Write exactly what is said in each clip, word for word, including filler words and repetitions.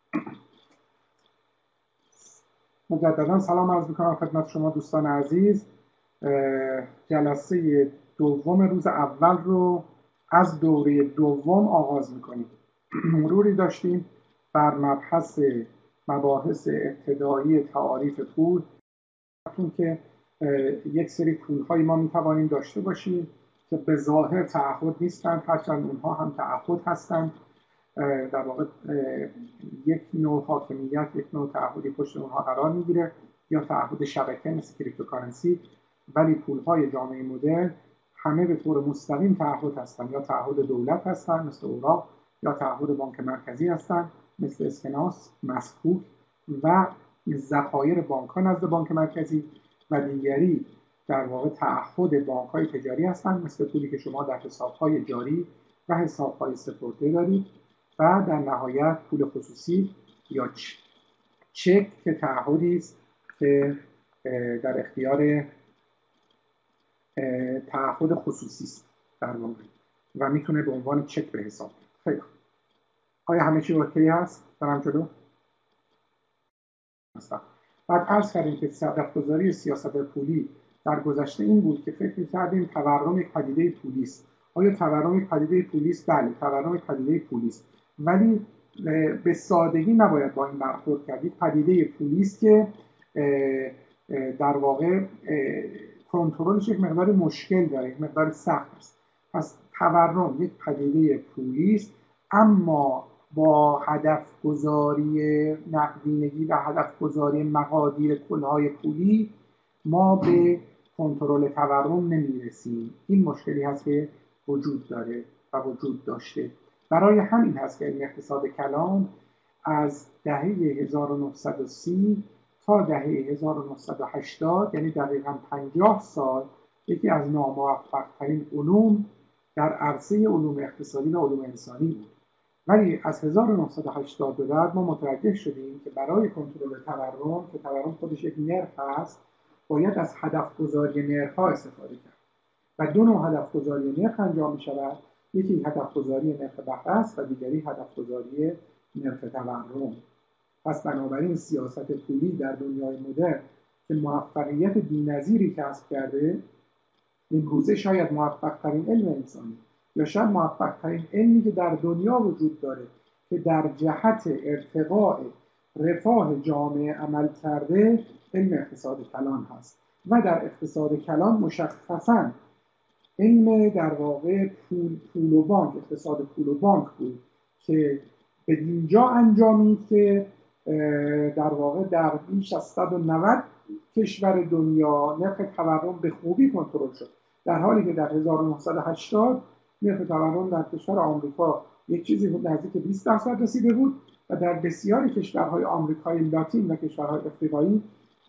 مجددا سلام عرض میکنم خدمت شما دوستان عزیز. جلسه دوم روز اول رو از دوره دوم آغاز میکنیم. مروری داشتیم بر مبحث مباحث ابتدایی تعاریف پول، چون که یک سری پول‌هایی ما میتوانیم داشته باشیم که به ظاهر تعهد نیستند، هرچند اونها هم تعهد هستند. در واقع یک نوع حاکمیت، یک نوع تعهدی پشت اونها قرار میگیره، یا تعهد شبکه مثل کریپتوکارنسی. ولی پول‌های جامعه مدرن همه به طور مستقیم تعهد هستند، یا تعهد دولت هستند مثل اوراق، یا تعهد بانک مرکزی هستند مثل اسکناس، مسکوک و ذخایر بانک‌ها نزد بانک مرکزی، و دیگری در واقع تعهد بانک‌های تجاری هستند مثل پولی که شما در حساب‌های جاری و حساب‌های سپرده دارید، و در نهایت پول خصوصی یا چک که تعهدی است که در اختیار تعهد خصوصی است در واقع و میتونه به عنوان چک به حساب بیاد. خیلی خوب. آیا همه چی اوکی هست؟ برم جلو. مثلا بعد عرض کردیم که هدف‌گذاری سیاست پولی در گذشته این بود که فکر می‌کردیم تورم یک پدیده پولی است. آیا تورم یک پدیده پولی است؟ بله، تورم یک پدیده پولی است. ولی به سادگی نباید با این برخورد کرد. یک پدیده پولی است که در واقع کنترلش یک مقدار مشکل داره، یک مقدار سخت است. پس تورم یک پدیده پولی است، اما با هدف گذاری نقدینگی و هدف گذاری مقادیر کلهای پولی ما به کنترل تورم نمیرسیم. این مشکلی هست که وجود داره و وجود داشته. برای همین هست که علم اقتصاد کلان از دهه هزار و نهصد و سی تا دهه هزار و نهصد و هشتاد، یعنی دقیقاً پنجاه سال، یکی از ناموفق‌ترین علوم در عرصه علوم اقتصادی و علوم انسانی بود. ولی از هزار و نهصد و هشتاد به بعد ما متوجه شدیم که برای کنترل تورم، که تورم خودش یک نرخ هست، باید از هدف گذاری نرخ‌ها استفاده کرد. و دو نوع هدف گذاری نرخ انجام می شود. یکی هدف گذاری نرخ بهره است و دیگری هدف گذاری نرخ تورم. پس بنابراین سیاست پولی در دنیای مدرن که موفقیت بی‌نظیری کسب کرده، امروزه شاید موفق ترین علم انسانی یا شاید موفق ترین علمی که در دنیا وجود داره که در جهت ارتقاء رفاه جامعه عمل کرده، علم اقتصاد کلان هست. و در اقتصاد کلان مشخصاً علم در واقع پول, پول و بانک، اقتصاد پول و بانک بود که به اینجا انجامید که در واقع در بیش از صد و نود کشور دنیا نرخ تورم به خوبی کنترل شد، در حالی که در هزار و نهصد و هشتاد نرخ تورم در کشور آمریکا یک چیزی بود نزدیک بیست درصد رسیده بود و در بسیاری کشورهای آمریکای لاتین و کشورهای افریقایی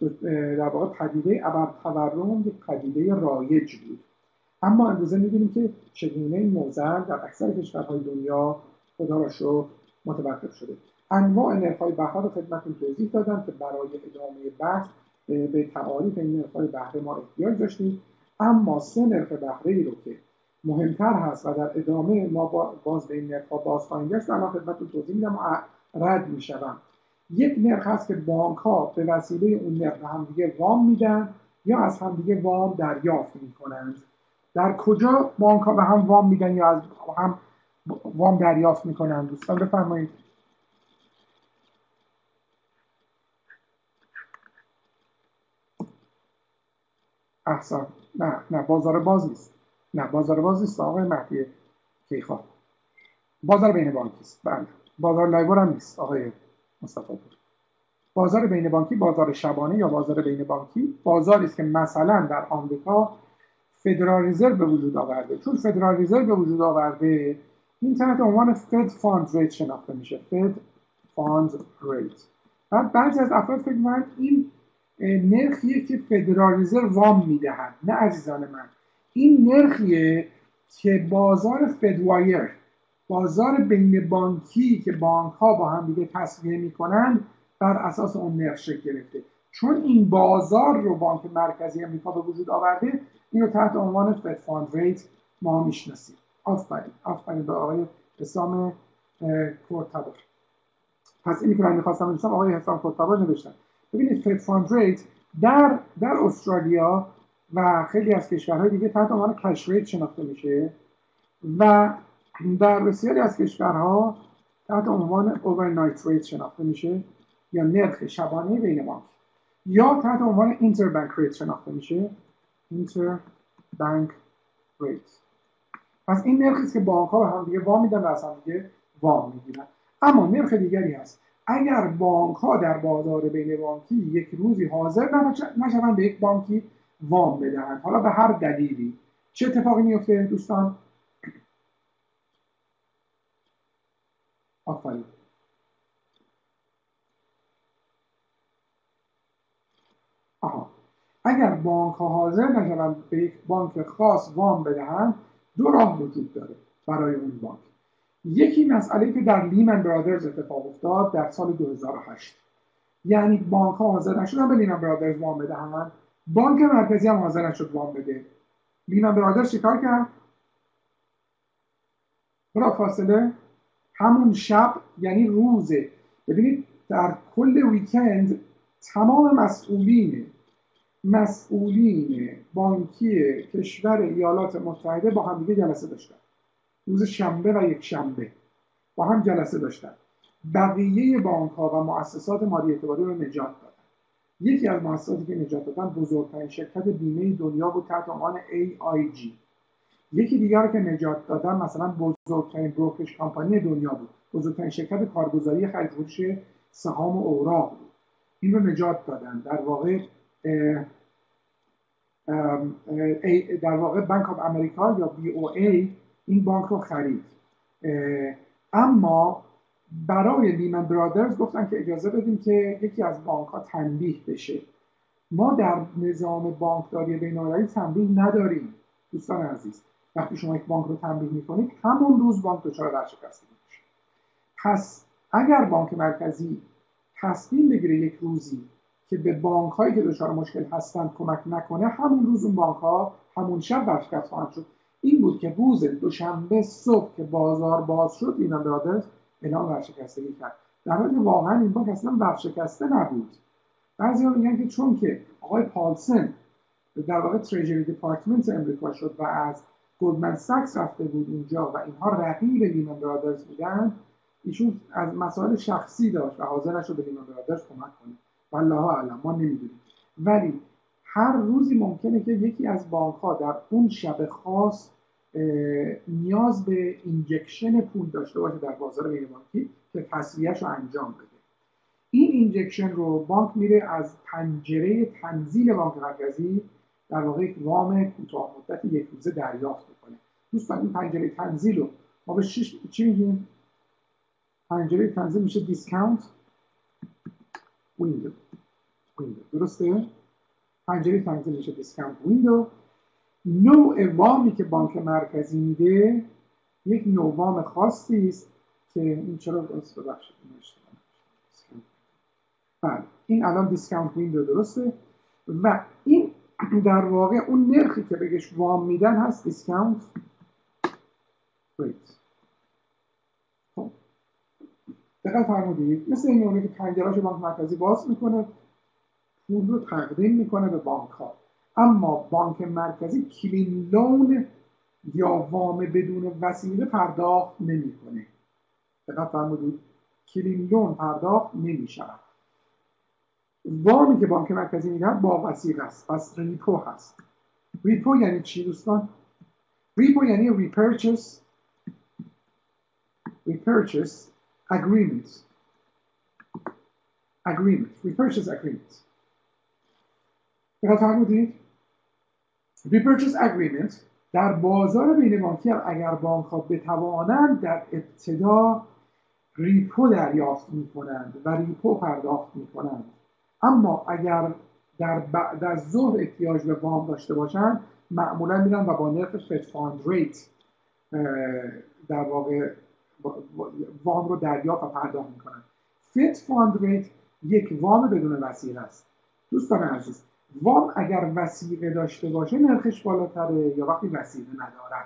در واقع پدیده ابرتورم یک پدیده رایج بود. اما امروزه می‌بینیم که چگونه این موضوع در اکثر کشورهای دنیا خدا را شکر متوقف شده. انواع نرخ‌های بهره رو خدمتتون توضیح دادم که برای ادامه بحث به تعاریف این نرخ‌های بهره ما احتیاج داشتیم. اما سه نرخ بهره‌ای رو که مهمتر هست و در ادامه ما باز به این نرخ‌ها باز خواهیم گشت، الان خدمتتون توضیح میدم و رد میشم. یک نرخ هست که بانک‌ها به وسیله اون نرخ همدیگه وام میدن یا از همدیگه وام دریافت میکنند. در کجا بانک‌ها به هم وام میدن یا از هم وام دریافت میکنن؟ دوستان بفرمایید. احسان. نه نه بازار باز نیست. نه بازار باز نیست آقای مهدی کیخان. بازار بین بانکی است. بله. بازار لایبر هم نیست آقای مصطفی پور. بازار بین بانکی بازار شبانه یا بازار بین بانکی بازاری است که مثلا در آمریکا فدرال رزرو به وجود آورده. چون فدرال رزرو به وجود آورده، این تحت عنوان فد فاند ریت شناخته میشه. فد فاند ریت. بعد بعضی از افراد فکر می‌کنن این نرخیه که فدرال رزرو وام میدهد. نه عزیزان من، این نرخیه که بازار فدوایر، بازار بین بانکی که بانک ها با هم دیگه تسویه میکنن، بر اساس اون نرخ شکل گرفته. چون این بازار رو بانک مرکزی امریکا به وجود آورده، این رو تحت عنوان فد فاند ریت ما میشناسیم. آفرین آفرین به آقای اسلام کورتبا. پس اینی که من می‌خواستم بنویسم آقای حسام خودتابا نوشتن. ببینید فد فاند ریت در در استرالیا و خیلی از کشورهای دیگه تحت عنوان کش ریت شناخته میشه و در بسیاری از کشورها تحت عنوان اوورنایت ریت شناخته میشه یا نرخ شبانه بین بانک، یا تحت عنوان اینتر بانک ریت شناخته میشه، اینتر بانک ریت. پس این نرخی است که بانک ها به هم دیگه وام میدن و از هم دیگه وام میگیرن. اما نرخ دیگری هست، اگر بانک ها در بازار بین بانکی یک روزی حاضر نشوند به یک بانکی وام بدهند، حالا به هر دلیلی، چه اتفاقی میفته دوستان؟ آفرین. آها. اگر بانک ها حاضر نشوند به یک بانک خاص وام بدهند، دو راه وجود داره برای اون بانک. یکی مسئله که در لیمن برادرز اتفاق افتاد در سال دو هزار و هشت، یعنی بانک ها حاضر نشدن به لیمن برادرز وام بدهند، بانک مرکزی هم حاضر نشد وام بده. لیمن برادرز چیکار کرد؟ بلا فاصله همون شب، یعنی روز، ببینید در کل ویکند تمام مسئولین مسئولین بانکی کشور ایالات متحده با هم دیگه جلسه داشتن. روز شنبه و یک شنبه با هم جلسه داشتن. بقیه بانک ها و مؤسسات مالی اعتباری رو نجات دادن. یکی از مؤسساتی که نجات دادن بزرگترین شرکت بیمه دنیا بود تحت عنوان ای آی جی. یکی دیگر رو که نجات دادن مثلا بزرگترین بروکرج کمپانی دنیا بود، بزرگترین شرکت کارگزاری خرید و فروش سهام و اوراق بود. این رو نجات دادن. در واقع اه اه اه در واقع بانک آف امریکا یا بی او ای این بانک رو خرید. اما برای لیمن برادرز گفتن که اجازه بدیم که یکی از بانک ها تنبیه بشه. ما در نظام بانکداری بین‌المللی تنبیه نداریم دوستان عزیز. وقتی شما یک بانک رو تنبیه میکنید همون روز بانک دچار ورشکستگی میشه. پس اگر بانک مرکزی تصمیم بگیره یک روزی که به بانک هایی که دچار مشکل هستند کمک نکنه، همون روز اون بانک ها همون شب ورشکست خواهند شد. این بود که روز دوشنبه صبح که بازار باز شد لیمن برادرز اعلام ورشکستگی کرد، در حالی که واقعا این بانک اصلا ورشکسته نبود. بعضی‌ها میگن که چون که آقای پالسن در واقع تریجری دیپارتمنت امریکا شد و از گلدمن ساکس رفته بود اونجا و اینها رقیب لیمن برادرز بودن، ایشون از مسائل شخصی داشت و حاضر نشد به لیمن برادرز کمک کنه. والله اعلم، ما نمیدونیم. ولی هر روزی ممکنه که یکی از بانک‌ها در اون شب خاص نیاز به اینجکشن پول داشته باشه در بازار بین بانکی که تسویه‌اش رو انجام بده. این اینجکشن رو بانک میره از پنجره تنزیل بانک مرکزی در واقع یک وام کوتاه مدت یک روزه دریافت میکنه. دوستان این پنجره تنزیل رو ما به چی میگیم؟ پنجره تنزیل میشه دیسکاونت ویندو. ویندو درسته؟ پنجره تنزیل میشه دیسکاونت ویندو. نوع وامی که بانک مرکزی میده یک نوع وام خاصی است که این چرا درست ببخشید نوشته بله این الان دیسکاونت ویندو درسته و این در واقع اون نرخی که بهش وام میدن هست دیسکاونت ریت. خب دقیق فرمودید مثل این اونه که پنجره‌اش بانک مرکزی باز میکنه پول رو تقدیم میکنه به بانک ها، اما بانک مرکزی کلین لون یا وام بدون وسیله پرداخت نمیکنه. دقیق فرمودید کلین لون پرداخت نمیشود. وامی که بانک مرکزی میدهد با وثیقه است، پس ریپو هست. ریپو یعنی چی دوستان؟ ریپو یعنی ریپرچس ریپرچس اگریمنت اگریمنت ریپرچس اگریمنت دقیقا فرمودید؟ ریپرچس اگریمنت در بازار بین بانکی هم اگر بانک ها بتوانند در ابتدا ریپو دریافت میکنند و ریپو پرداخت میکنند، اما اگر در بعد از ظهر احتیاج به وام داشته باشند معمولا میرن و با نرخ فد فاند ریت در واقع وام رو دریافت و پرداخت میکنن. فد فاند ریت یک وام بدون وثیقه است. دوستان عزیز وام اگر وثیقه داشته باشه نرخش بالاتره یا وقتی وثیقه ندارد؟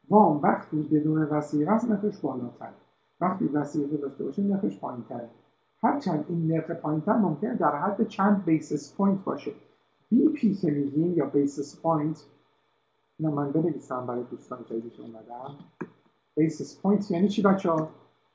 وام وقتی بدون وثیقه است نرخش بالاتره، وقتی وثیقه داشته باشه نرخش پایینتره. هرچند این نرخ پایینتر ممکنه در حد چند بیسیس پوینت باشه. بی پی که میگیم یا بیسیس پوینت، اینو من بنویسم برای دوستان جدیدی که اومدن. بیسیس پوینت یعنی چی بچه‌ها؟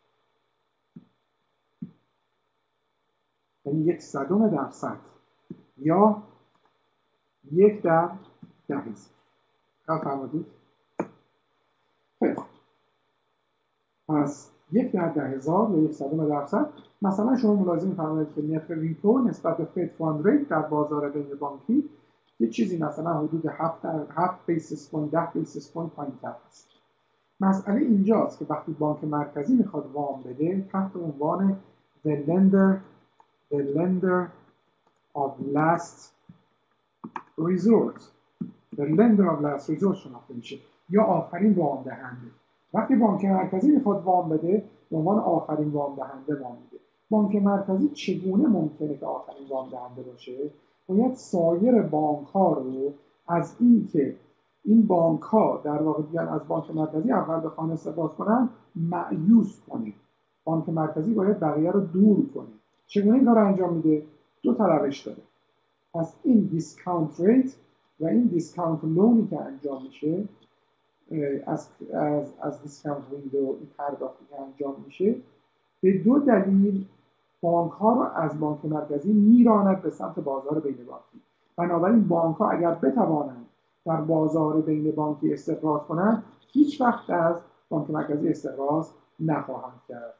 یعنی یک صدم درصد یا یک در ده هزار. فرمودید؟ خیلی خوب. پس یک در ده هزار یا یک صدم درصد. مثلا شما ملاحظه می‌فرمایید که نرخ ریپو نسبت به فد فاند ریت در بازار بین بانکی یه چیزی مثلا حدود هفت در هفت بیسیس پوینت ده بیسیس پوینت پایین‌تر است. مسئله اینجاست که وقتی بانک مرکزی میخواد وام بده تحت عنوان the lender the lender of last resort the lender of last resort شناخته میشه یا آخرین وام دهنده. وقتی بانک مرکزی میخواد وام بده به عنوان آخرین وام دهنده وام میده. بانک مرکزی چگونه ممکنه که آخرین وام دهنده باشه؟ باید سایر بانک ها رو از این که این بانک ها در واقع بیان از بانک مرکزی اول بخوان استفاده کنن مأیوس کنه. بانک مرکزی باید بقیه رو دور کنه. چگونه این کار رو انجام میده؟ دو تا روش داره. پس این دیسکانت ریت و این دیسکانت لونی که انجام میشه از از از دیسکانت ویندو این پرداختی که انجام میشه به دو دلیل بانک ها رو از بانک مرکزی میراند به سمت بازار بین بانکی. بنابراین بانک ها اگر بتوانند در بازار بین بانکی استقراض کنند هیچ وقت از بانک مرکزی استقراض نخواهند کرد.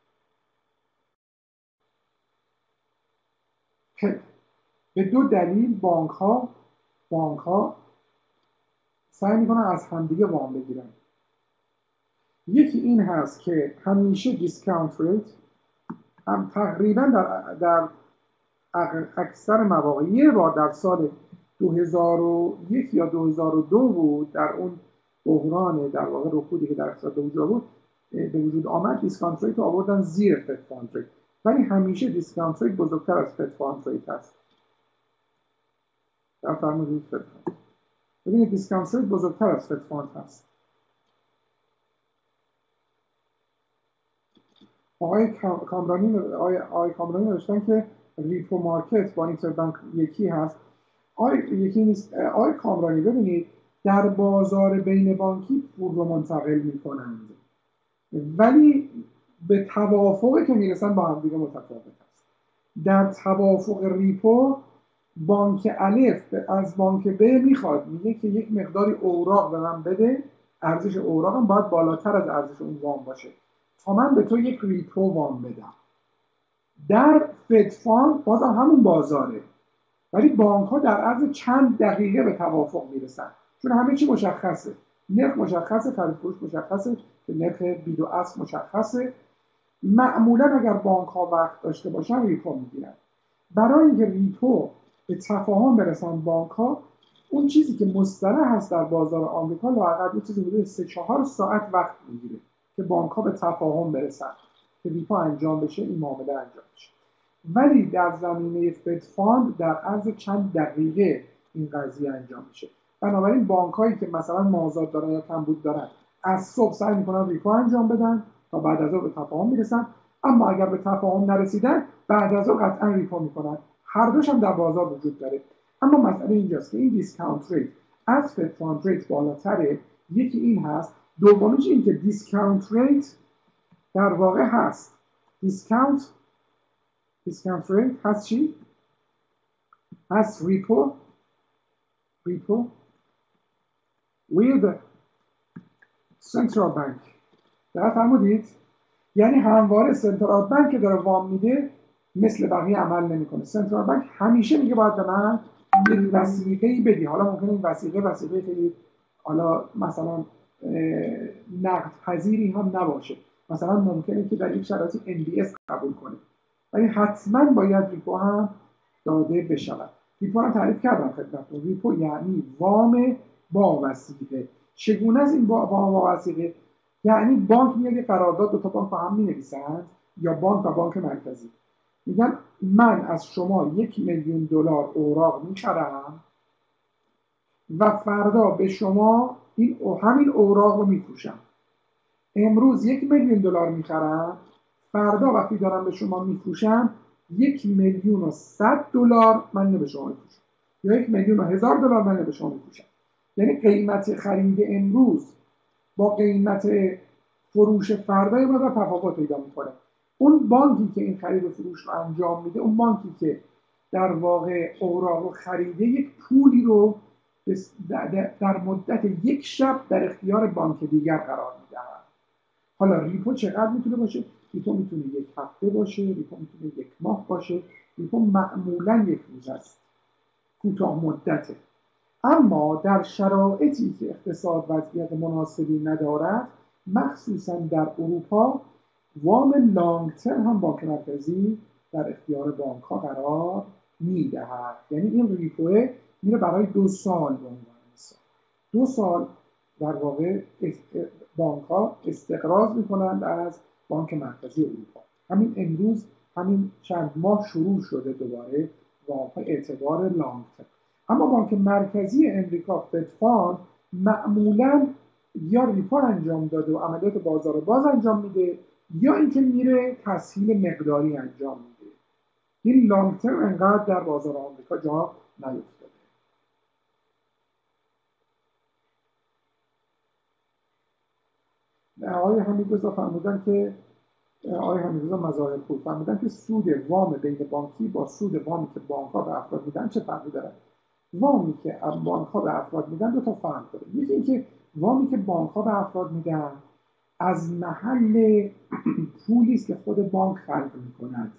به دو دلیل بانک ها بانک ها سعی میکنن از همدیگه وام بگیرن. یکی این هست که همیشه دیسکانت ریت هم تقریبا در در اکثر مواقع یه بار در سال دو هزار و یک یا دو هزار و دو بود در اون بحران در واقع رکودی که در اقتصاد به وجود بود به وجود آمد دیسکانت ریت رو آوردن زیر فد فاند ریت، ولی همیشه دیسکانت ریت بزرگتر از فد فاند ریت هست. در فرمودید فد فاند ببینید دیسکانت ریت بزرگتر از فد فاند هست. آقای کامرانی آقای, آقای کامرانی نوشتن که ریپو مارکت با اینتربانک یکی هست. آقای یکی نیست. آقای کامرانی ببینید در بازار بین بانکی پول رو منتقل میکنند ولی به توافقی که میرسن با هم دیگه متفاوت است. در توافق ریپو بانک الف از بانک ب میخواد میگه که یک مقداری اوراق به من بده، ارزش اوراقم باید بالاتر از ارزش اون وام باشه تا من به تو یک ریپو وام بدم. در فد فاند بازم همون بازاره ولی بانک ها در عرض چند دقیقه به توافق میرسن چون همه چی مشخصه، نرخ مشخصه، خرید فروش مشخصه، نرخ بید و اصل مشخصه. معمولا اگر بانک ها وقت داشته باشن ریپو میگیرن. برای اینکه ریپو به تفاهم برسن بانک ها اون چیزی که مصطلح هست در بازار آمریکا لااقل یه چیزی حدود سه چهار ساعت وقت میگیره که بانک ها به تفاهم برسن که ریپو انجام بشه این معامله انجام بشه. ولی در زمینه فد فاند در عرض چند دقیقه این قضیه انجام میشه. بنابراین بانک هایی که مثلا مازاد دارن یا کمبود دارن از صبح سعی میکنن ریپو انجام بدن تا بعد از اون به تفاهم میرسن، اما اگر به تفاهم نرسیدن بعد از اون قطعا ریپو میکنن. هر دوش هم در بازار وجود داره. اما مسئله اینجاست که این دیسکانت ریت از فد فاند ریت بالاتره. یکی این هست. دومیش این که دیسکانت ریت در واقع هست دیسکانت دیسکانت ریت هست چی؟ هست ریپو ریپو with central bank. در فرمودید؟ یعنی همواره سنترال بانک که داره وام میده مثل بقیه عمل نمیکنه. سنترال بانک همیشه میگه باید به من یک وثیقه‌ای بدی. حالا ممکنه این وثیقه وثیقه خیلی حالا مثلا نقد پذیری هم نباشه، مثلا ممکنه که در یک شرایطی ان دی اس قبول کنه، ولی حتما باید ریپو هم داده بشود. ریپو هم تعریف کردم خدمتتون. ریپو یعنی وام با وثیقه. چگونه است این وام با وثیقه؟ یعنی بانک میاد یه قرارداد دو تا بانک با هم می‌نویسند یا بانک و بانک مرکزی میگن من از شما یک میلیون دلار اوراق میخرم و فردا به شما این او همین اوراق رو میفروشم. امروز یک میلیون دلار میخرم، فردا وقتی دارم به شما میفروشم یک میلیون و صد دلار من اینو به شما میفروشم، یا یک میلیون و هزار دلار من اینو به شما میفروشم. یعنی قیمت خرید امروز با قیمت فروش فردا یه مقدار تفاوت پیدا میکنه. اون بانکی که این خرید و فروش رو انجام میده، اون بانکی که در واقع اوراق رو خریده، یک پولی رو در مدت یک شب در اختیار بانک دیگر قرار میده. حالا ریپو چقدر میتونه باشه؟ ریپو میتونه یک هفته باشه، ریپو میتونه یک ماه باشه، ریپو معمولا یک روز است، کوتاه مدته. اما در شرایطی که اقتصاد وضعیت مناسبی ندارد، مخصوصا در اروپا، وام لانگ ترم هم بانک مرکزی در اختیار بانک ها قرار میدهد. یعنی این ریپوه میره برای دو سال به عنوان مثال. دو سال در واقع بانک ها استقراض میکنند از بانک مرکزی اروپا. همین امروز، همین چند ماه شروع شده دوباره وام ها اعتبار لانگ ترم. اما بانک مرکزی امریکا فد فاند معمولا یا ریپو انجام داده و عملیات بازار باز انجام میده، یا اینکه میره تسهیل مقداری انجام میده. این لانگ ترم انقدر در بازار آمریکا جا نیفتاده. آقای حمیدرضا فرمودن که آقای حمیدرضا مظاهر پور فرمودن که سود وام بین بانکی با سود وامی که بانک‌ها به افراد میدن چه فرقی داره؟ وامی که بانک‌ها به افراد میدن دو تا فرق داره. یکی اینکه وامی که بانک‌ها به افراد میدن از محل پولی است که خود بانک خلق می‌کند.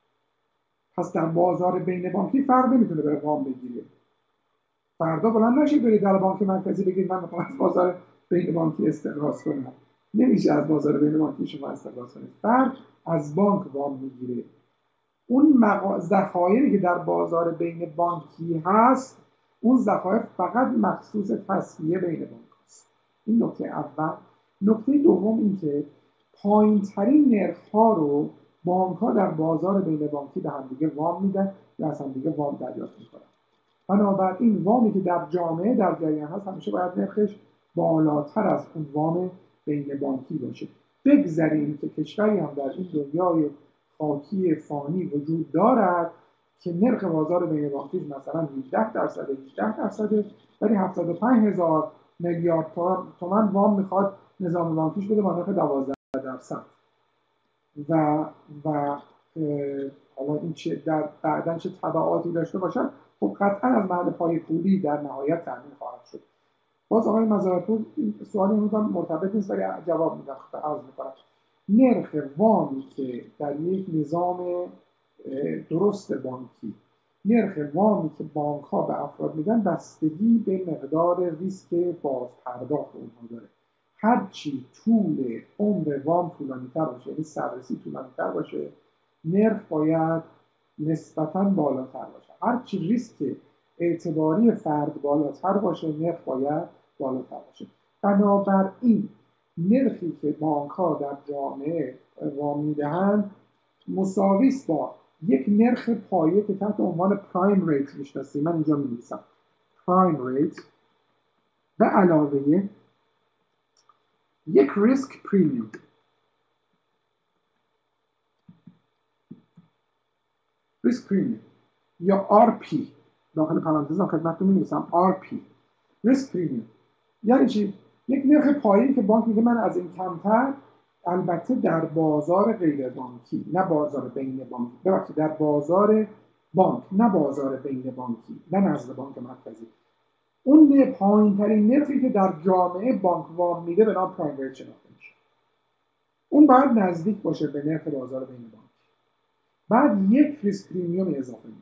پس در بازار بین بانکی فرد نمیتونه بره وام بگیره. فردا بلند نشه بری در بانک مرکزی بگید من میخوام از بازار بین بانکی استقراض کنم. نمیشه از بازار بین بانکی شما استقراض کنید. فرد از بانک وام میگیره. اون مقا... ذخایری که در بازار بین بانکی هست، اون ذخایر فقط مخصوص تسویه بین بانک هست. این نکته اول. نکته دوم این که پایین ترین نرخ ها رو بانک ها در بازار بین بانکی به همدیگه وام میدن یا از همدیگه وام دریافت میکنن. بنابراین وامی که در جامعه در جریان هست همیشه باید نرخش بالاتر از اون وام بین بانکی باشه. بگذاریم که کشوری هم در این دنیای خاکی فانی وجود دارد که نرخ بازار بین بانکیش مثلا هجده درصد هجده درصد، ولی هفتاد و پنج هزار میلیارد تومان وام میخواد نظام بانکیش بده با نرخ دوازده درصد. و و حالا این چه در بعدن چه تبعاتی داشته باشن، خب قطعا از محل پای پولی در نهایت تامین خواهد شد. باز آقای مظاهرپور سوالی میگم مرتبط نیست ولی جواب میدم، عرض میکنم. نرخ وامی که در یک نظام درست بانکی، نرخ وامی که بانک ها به افراد میدن بستگی به مقدار ریسک باز پرداخت اونها داره. هرچی طول عمر وام طولانی تر باشه، یعنی سررسی طولانی تر باشه، نرخ باید نسبتاً بالاتر باشه. هرچی ریسک اعتباری فرد بالاتر باشه، نرخ باید بالاتر باشه. بنابراین نرخی که بانک ها در جامعه وام میدهند مساوی است با یک نرخ پایه که تحت عنوان پرایم ریت میشناسیم. من اینجا می‌نویسم پرایم ریت به علاوه یک ریسک پریمیوم. ریسک پریمیوم یا آر پی، داخل پرانتز خدمتتون می‌نویسم آر پی، ریسک پریمیوم. یعنی چی؟ یک نرخ پایه‌ای که بانک میگه من از این کمتر، البته در بازار غیر بانکی، نه بازار بین بانکی، ببخشید در بازار بانک نه بازار بین بانکی، نه نزد بانک مرکزی، اون پایین ترین نرخی که در جامعه بانک وام میده به نام پرایم ریت شناخته میشه. اون باید نزدیک باشه به نرخ بازار بین بانکی. بعد یک ریسک پریمیوم اضافه میکنه.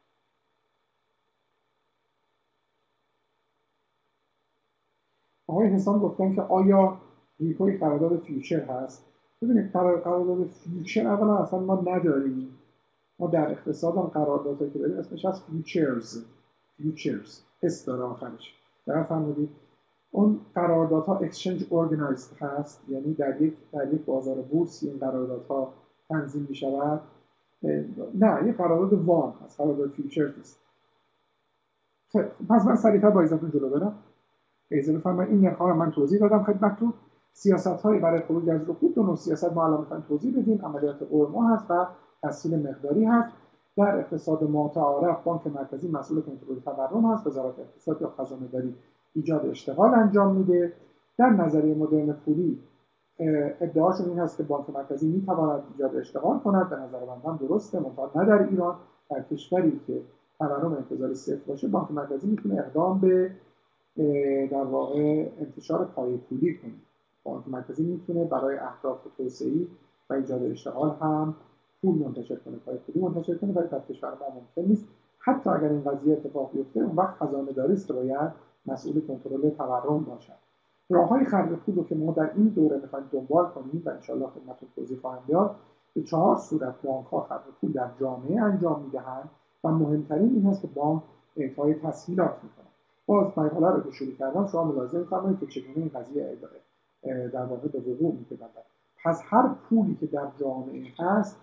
آقای حسام گفتن که آیا ریپوی قرارداد فیوچر هست؟ ببینید قرارداد فیوچر اولا اصلا ما نداریم. ما در اقتصاد هم قراردادی که داریم اسمش از فیوچرز، فیوچرز اس داره آخرش. در فرمودید اون قراردادها اکسچنج اورگانایزد هست، یعنی در یک در یک بازار بورسی این قراردادها تنظیم می شود. نه، یه قرارداد وام هست، قرارداد فیوچرز نیست. پس من سریعتر با ایزاتون جلو برم. اجازه بفرمایید این نرخ‌ها رو من توضیح دادم خدمتتون. سیاست‌های برای خروج از رکود، دو نوع سیاست ما الان می‌خوایم توضیح بدیم. عملیات اورما هست و تسهیل مقداری هست. در اقتصاد متعارف بانک مرکزی مسئول کنترل تورم هست، وزارت اقتصاد یا خزانه‌داری ایجاد اشتغال انجام میده. در نظریه مدرن پولی ادعاشون این هست که بانک مرکزی میتواند ایجاد اشتغال کند. به نظر من هم درسته، منتها نه در ایران. در کشوری که تورم انتظاری صفر باشه، بانک مرکزی میتونه اقدام به در واقع انتشار پایه پولی کنه. بانک مرکزی میتونه برای اهداف توسعه‌ای و ایجاد اشتغال هم پول منتشر کنه، پایه پولی منتشر کنه، ولی در کشور ما ممکن نیست. حتی اگر این قضیه اتفاق بیفته، اون وقت خزانه‌داری است که باید مسئول کنترل تورم باشد. راه‌های خلق پول رو که ما در این دوره می‌خوایم دنبال کنیم و انشالله خدمتتون توضیح خواهم داد، به چهار صورت بانک‌ها خلق پول در جامعه انجام می‌دهند و مهمترین این هست که بانک اعطای تسهیلات می‌کنه. باز مقاله رو که شروع کردم شما ملاحظه می‌فرمایید که چگونه این قضیه در واقع به وقوع می‌پیوندد. پس هر پولی که در جامعه هست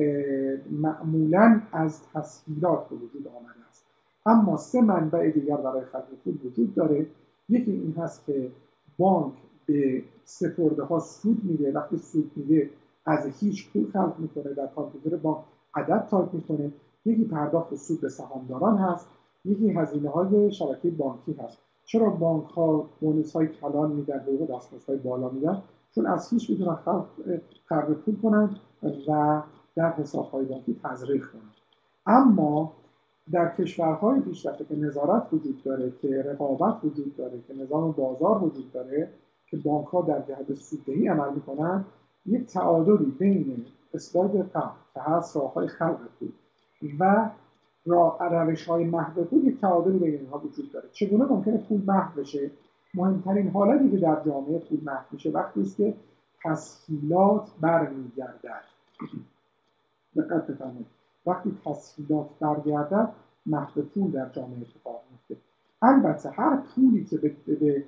معمولاً از تسهیلات به وجود آمده است. اما سه منبع دیگر برای خلق پول وجود داره. یکی این هست که بانک به سپرده ها سود میده. وقتی سود میده از هیچ پول خلق میکنه، در کامپیوتر بانک عدد تایپ میکنه. یکی پرداخت سود به سهامداران هست، یکی هزینه های شبکه بانکی هست. چرا بانک ها بونوس های کلان میدن، حقوق دستمزد های بالا میدن؟ چون از هیچ میتونن خلق پول کنن و در حساب های بانکی تزریق کنن. اما در کشورهای پیشرفته که نظارت وجود داره، که رقابت وجود داره، که نظام بازار وجود داره، که بانک ها در جهت سوددهی عمل میکنن، یک تعادلی بین اسلاید قبل که هست راه‌های خلق پول و روش‌های محو پول، یک تعادلی بین اینها وجود داره. چگونه ممکنه پول محو بشه؟ مهمترین حالتی که در جامعه پول محو میشه وقتی است که تسهیلات برمیگردد. دقت بفرمایید، وقتی تسهیلات برگردد محو پول در جامعه اتفاق میفته. البته هر پولی که به, به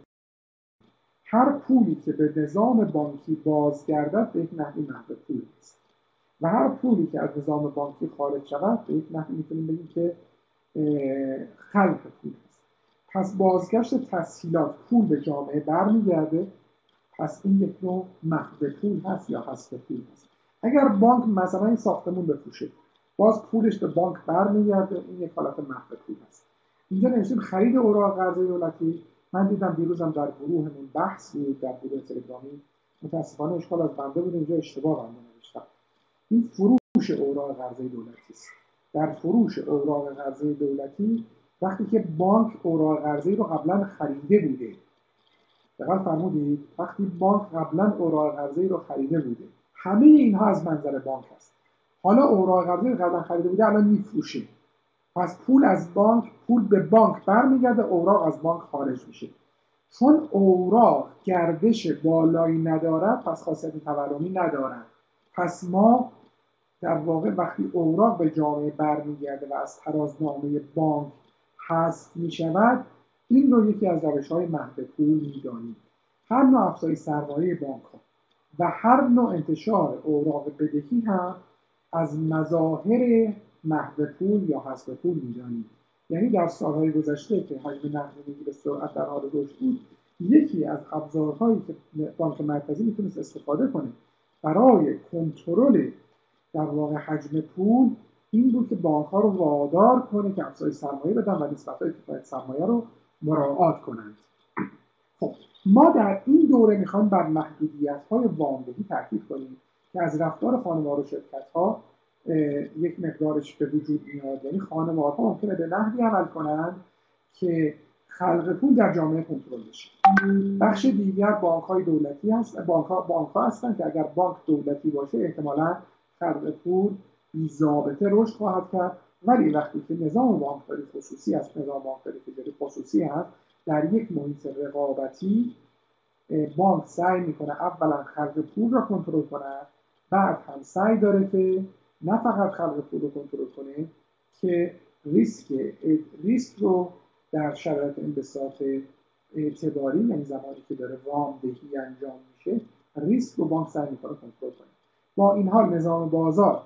هر پولی که به نظام بانکی بازگردد به یک نحوی محو پول است و هر پولی که از نظام بانکی خارج شود به یک نحوی میتونیم بگیم که خلق پول است. پس بازگشت تسهیلات پول به جامعه برمیگرده. پس این یک نوع محو پول هست یا حذف پول هست. اگر بانک مثلا این ساختمون بفروشه، باز پولش به بانک برمیگرده، این یک حالت محو پول هست. اینجا نوشتیم خرید اوراق قرضه دولتی. من دیدم دیروزم در گروهمون بحث بود، در گروه تلگرامی، متاسفانه اشکال از بنده بود، اینجا اشتباه بنده نوشتم. این فروش اوراق قرضه دولتی است. در فروش اوراق قرضه دولتی وقتی که بانک اوراق قرضه رو قبلا خریده بوده، دقیق فرمودید، وقتی بانک قبلا اوراق قرضه رو خریده بوده، همه اینها از منظر بانک است. حالا اوراق قرضه رو قبلا خریده بوده، الان میفروشه. پس پول از بانک، پول به بانک برمیگرده، اوراق از بانک خارج میشه. چون اوراق گردش بالایی ندارد، پس خاصیت تورمی ندارد. پس ما در واقع وقتی اوراق به جامعه برمیگرده و از ترازنامه بانک حذف میشود، این رو یکی از روش‌های محو پول می‌دانیم. هر نوع افزایش سرمایه بانک‌ها و هر نوع انتشار اوراق بدهی هم از مظاهر محو پول یا حذف پول می‌دانیم. یعنی در سال‌های گذشته که حجم نقدینگی به سرعت در حال رشد بود، یکی از ابزارهایی که بانک مرکزی میتونست استفاده کنه برای کنترل در واقع حجم پول این بود که بانک‌ها رو وادار کنه که افزایش سرمایه بدن و نسبت‌های کفایت سرمایه رو مراعات کنند. خب ما در این دوره میخوایم بر محدودیت‌های وام‌دهی تاکید کنیم که از رفتار خانوار و شرکت‌ها یک مقدارش به وجود میاد. یعنی خانوارها ممکنه به نحوی عمل کنند که خلق پول در جامعه کنترل بشه. بخش دیگر بانک‌های دولتی هست، بانک‌ها بانک‌ها هستن که اگر بانک دولتی باشه احتمالاً خلق پول بی‌ضابطه رشد خواهد کرد، ولی وقتی که نظام بانکداری خصوصی است، نظام بانکداری تجاری خصوصی هست، در یک محیط رقابتی بانک سعی میکنه اولا خلق پول را کنترل کنه، بعد هم سعی داره که نه فقط خلق پول رو کنترل کنه که ریسک ریسک رو در شرایط انبساط اعتباری، یعنی زمانی که داره وام دهی انجام میشه، ریسک رو بانک سعی میکنه کنترل کنه. با این حال نظام بازار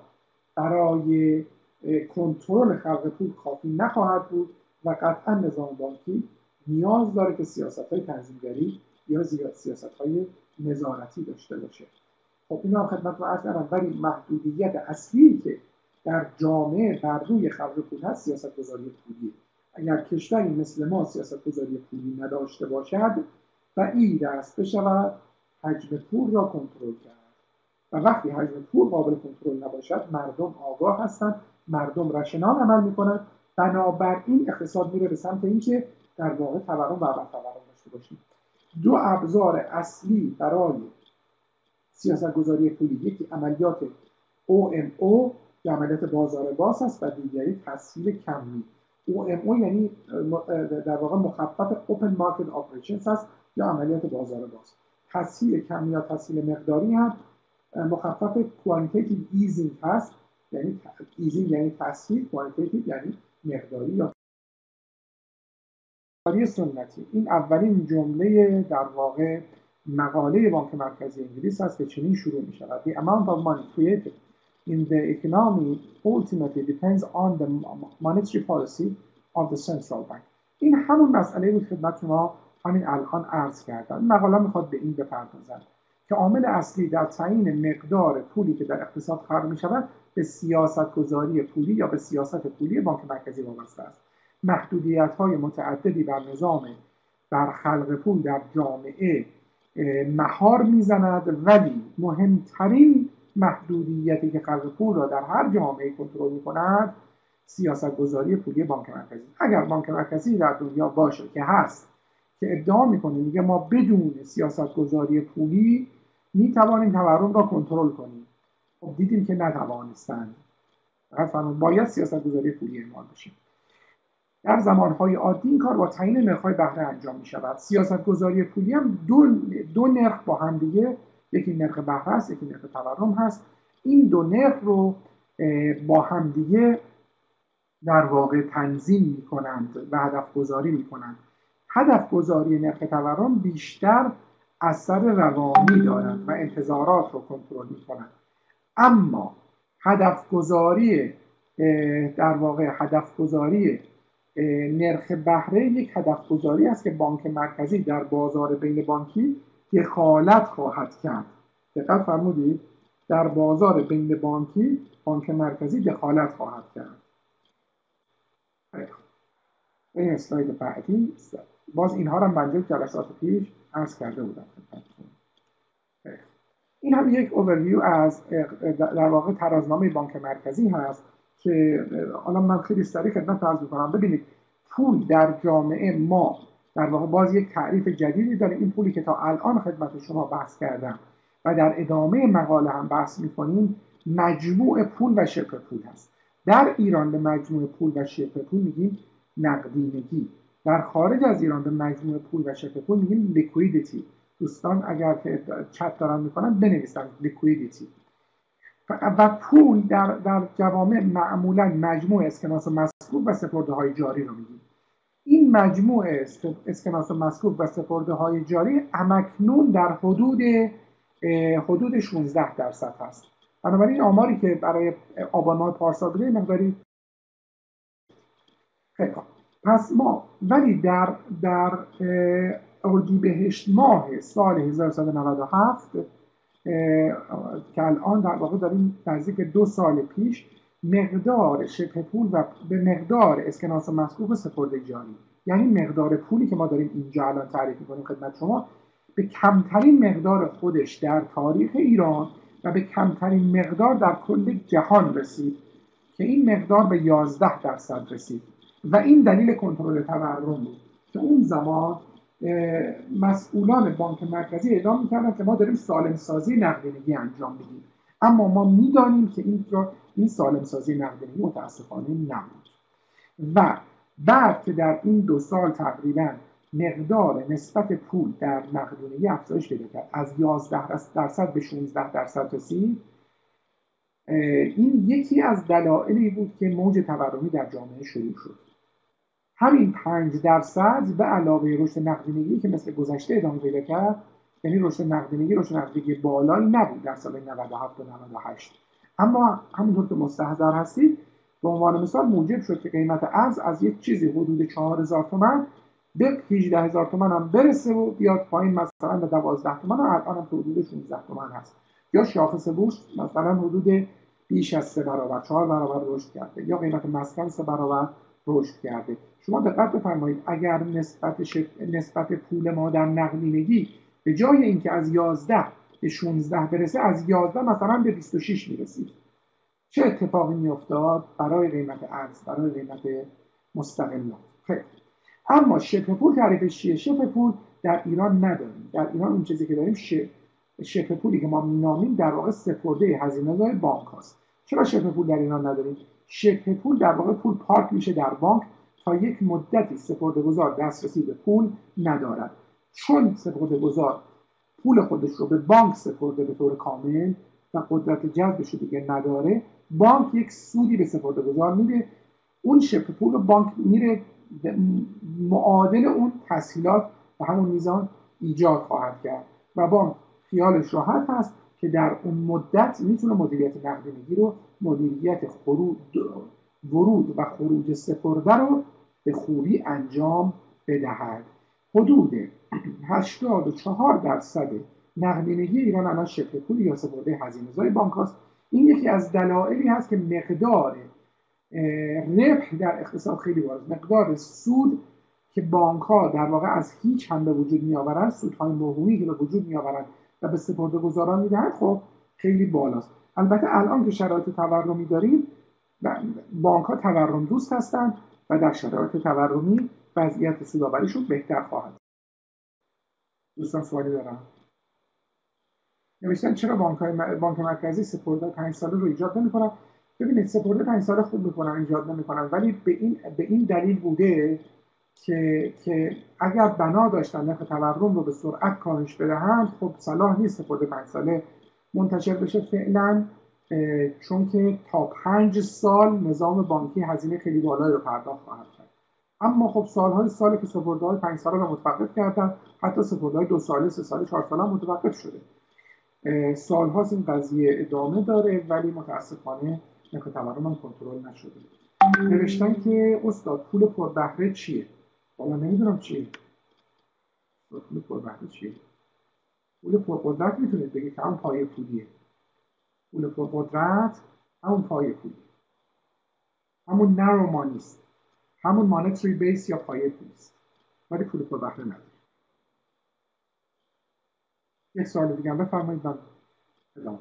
برای کنترل خلق پول کافی نخواهد بود و قطعا نظام بانکی نیاز داره که سیاست‌های تنظیمگری یا سیاست‌های نظارتی داشته باشه. خب اینا هم خدمتتون عرض کردم، ولی محدودیت اصلی که در جامعه بر روی خلق پول هست سیاست‌گذاری پولیه. اگر کشوری مثل ما سیاست‌گذاری پولی نداشته باشد بعید است بشود حجم پول را کنترل کرد. و وقتی حجم پول قابل کنترل نباشد مردم آگاه هستند، مردم رشنال عمل میکنند، بنابراین اقتصاد میره به سمت اینکه در واقع تورم و عدم تورم داشته باشیم. دو ابزار اصلی برای سیاست‌گذاری پولی، یکی عملیات او ام او یا عملیات بازار باز است و دیگری تسهیل کمی. او ام او یعنی در واقع مخفف Open Market Operations است یا عملیات بازار باز. تسهیل کمی یا تسهیل مقداری هم مخفف Quantitative Easing هست، یعنی Easing یعنی تسهیل، Quantitative یعنی مقداری یا مقداری سنتی. این اولین جمله در واقع مقاله بانک مرکزی انگلیس است که چنین شروع می شود: The amount of money created in the economy ultimately depends on the monetary policy of the central bank. این همون مسئله بود خدمت شما همین الان عرض کردم. این مقاله میخواد به این بپردازد که عامل اصلی در تعیین مقدار پولی که در اقتصاد خلق می شود به سیاست گذاری پولی یا به سیاست پولی بانک مرکزی وابسته است. محدودیت‌های متعددی بر نظام بر خلق پول در جامعه مهار میزند، ولی مهمترین محدودیتی که خلق پول را در هر جامعه کنترل می‌کند سیاست گذاری پولی بانک مرکزی. اگر بانک مرکزی در دنیا باشه که هست که ادعا میکنه میگه ما بدون سیاست گذاری پولی میتوانیم تورم را کنترل کنیم، خب دیدیم که نتوانستند. باید سیاست گذاری پولی اعمال بشه. در زمانهای عادی این کار با تعیین نرخ‌های بهره انجام می شود. سیاست گذاری پولی هم دو, دو نرخ با هم دیگه، یکی نرخ بهره است، یکی نرخ تورم هست. این دو نرخ رو با هم دیگه در واقع تنظیم می کنند و هدف گذاری می کنند. هدف گذاری نرخ تورم بیشتر اثر روانی دارد و انتظارات رو کنترل می کنند. اما هدف گذاری در واقع هدف گذاری نرخ بهره یک هدف گذاری است که بانک مرکزی در بازار بین بانکی دخالت خواهد کرد. دقت فرمودید؟ در بازار بین بانکی بانک مرکزی دخالت خواهد کرد. این اسلاید بعدی باز اینها را من جلسات پیش عرض کرده بودم. این هم یک اوورویو از در واقع ترازنامه بانک مرکزی هست که حالا من خیلی سریع خدمت عرض می‌کنم. ببینید پول در جامعه ما در واقع باز یک تعریف جدیدی داره. این پولی که تا الان خدمت شما بحث کردم و در ادامه مقاله هم بحث می‌کنیم مجموع پول و شبه پول هست. در ایران به مجموع پول و شبه پول میگیم نقدینگی. در خارج از ایران به مجموع پول و شبه پول میگیم لیکویدیتی. دوستان اگر که چت دارن میکنن بنویسن لیکویدیتی. و پول در در جوامع معمولا مجموع اسکناس و مسکوب و سپرده های جاری رو میگیم. این مجموع اسکناس و مسکوب و سپرده های جاری همکنون در حدود حدود شانزده درصد هست. بنابراین آماری که برای آبان ماه پارسال بوده مقداری خیلی خوب. پس ما ولی در در اردیبهشت ماه سال هزار و سیصد و نود و هفت که الان در واقع داریم نزدیک دو سال پیش مقدار شبه پول و به مقدار اسکناس و مسکوب و سپرده جاری، یعنی مقدار پولی که ما داریم اینجا الان تعریف می‌کنیم خدمت شما، به کمترین مقدار خودش در تاریخ ایران و به کمترین مقدار در کل جهان رسید که این مقدار به یازده درصد رسید و این دلیل کنترل تورم بود که اون زمان مسئولان بانک مرکزی اعلام می‌کردن که ما داریم سالم سازی نقدینگی انجام میدیم، اما ما می‌دانیم که این این سالم سازی نقدینگی متأسفانه نبود. و بعد که در این دو سال تقریبا مقدار نسبت پول در نقدینگی افزایش پیدا کرد، از یازده درصد به شانزده درصد رسید، این یکی از دلایلی بود که موج تورمی در جامعه شروع شد. همین پنج درصد به علاوه رشد نقدینگی که مثل گذشته ادامه پیدا کرد، یعنی رشد نقدینگی رشد نقدینگی بالایی نبود در سال نود و هفت و نود و هشت، اما همونطور که مستحضر هستید به عنوان مثال موجب شد که قیمت ارز از یک چیزی حدود چهار هزار تومان به هجده هزار تومان هم برسه و بیاد پایین مثلا به دوازده تومان، الان هم حدود شانزده تومان هست. یا شاخص بورس مثلا حدود بیش از سه برابر، چهار برابر رشد کرده، یا قیمت مسکن سه برابر رشد کرده. شما دقت بفرمایید اگر نسبت شف... نسبت پول ما در نقدینگی به جای اینکه از یازده به شانزده برسه، از یازده مثلا به بیست و شش میرسید، چه اتفاقی میافتاد برای قیمت ارز، برای قیمت مستقلات؟ خیلی. اما شبه پول تعریفش چیه؟ شبه پول در ایران نداریم. در ایران اون چیزی که داریم شبه پولی که ما مینامیم در واقع سپرده هزینه‌های بانک هاست. چرا شبه پول در ایران نداریم؟ شبه پول در واقع پول پارک میشه در بانک تا یک مدتی سپرده‌گذار دسترسی به پول ندارد. چون سپرده‌گذار پول خودش رو به بانک سپرده به طور کامل و قدرت جذبش رو دیگه نداره، بانک یک سودی به سپرده‌گذار میده. اون شبه پول رو بانک میره معادل اون تسهیلات و همون میزان ایجاد خواهد کرد و بانک خیالش راحت هست که در اون مدت میتونه مدیریت نقدینگی رو، مدیریت خروج ورود و خروج سپرده رو به خوبی انجام بدهد. حدود هشتاد و چهار درصد نقدینگی ایران الان شبه پول یا سپرده هزینه‌های بانک هست. این یکی از دلایلی هست که مقدار ربح در اقتصاد خیلی بالاست. مقدار سود که بانک ها در واقع از هیچ هم به وجود می آورند، سودهای موهومی که به وجود می آورند و به سپرده‌گذاران می دهند، خب خیلی بالاست. البته الان که شرایط تورمی داریم، بانک ها تورم دوست هستند و در شرایط تورمی وضعیت سودآوریشون بهتر خواهد. دوستان سوالی دارم؟ نوشتن چرا بانک های بانک مرکزی سپرده پنج ساله رو ایجاد نمی‌کنن؟ ببینید سپرده پنج ساله خوب میکنن، ایجاد نمیکنن، ولی به این به این دلیل بوده که که اگر بنا داشتن نرخ تورم رو به سرعت کاهش بدهند، خب صلاح نیست سپرده پنج ساله منتشر بشه فعلا، چون که تا پنج سال نظام بانکی هزینه خیلی بالایی رو پرداخت خواهد کرد. اما خب سالهای سالی که سپرده های پنج ساله رو متوقف کردن، حتی سپرده های دو ساله، سه ساله، چهار ساله متوقف شده. سالهاست این قضیه ادامه داره، ولی متاسفانه نرخ تورم هم کنترل نشده. نوشتن که استاد پول پربهره چیه؟ والا نمیدونم چیه. پول پربهره چیه؟ پول پرقدرت میتونید بگید که همون پایه پولیه. پول پرقدرت همون پایه پولیه. همون نرو مانیست. همون مانیتری بیس یا پایه پولیست. ولی پول پربهره نداره. یک سوال دیگه هم بفرمایید من ادامه.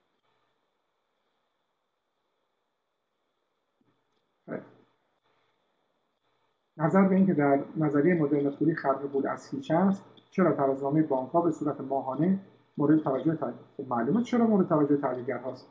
نظر به این که در نظریه مدرن پولی خلق پول از هیچ است، چرا توزیع‌نامه بانک‌ها به صورت ماهانه مورد توجه تحلیل؟ خب معلومه چرا مورد توجه تحلیلگرهاست.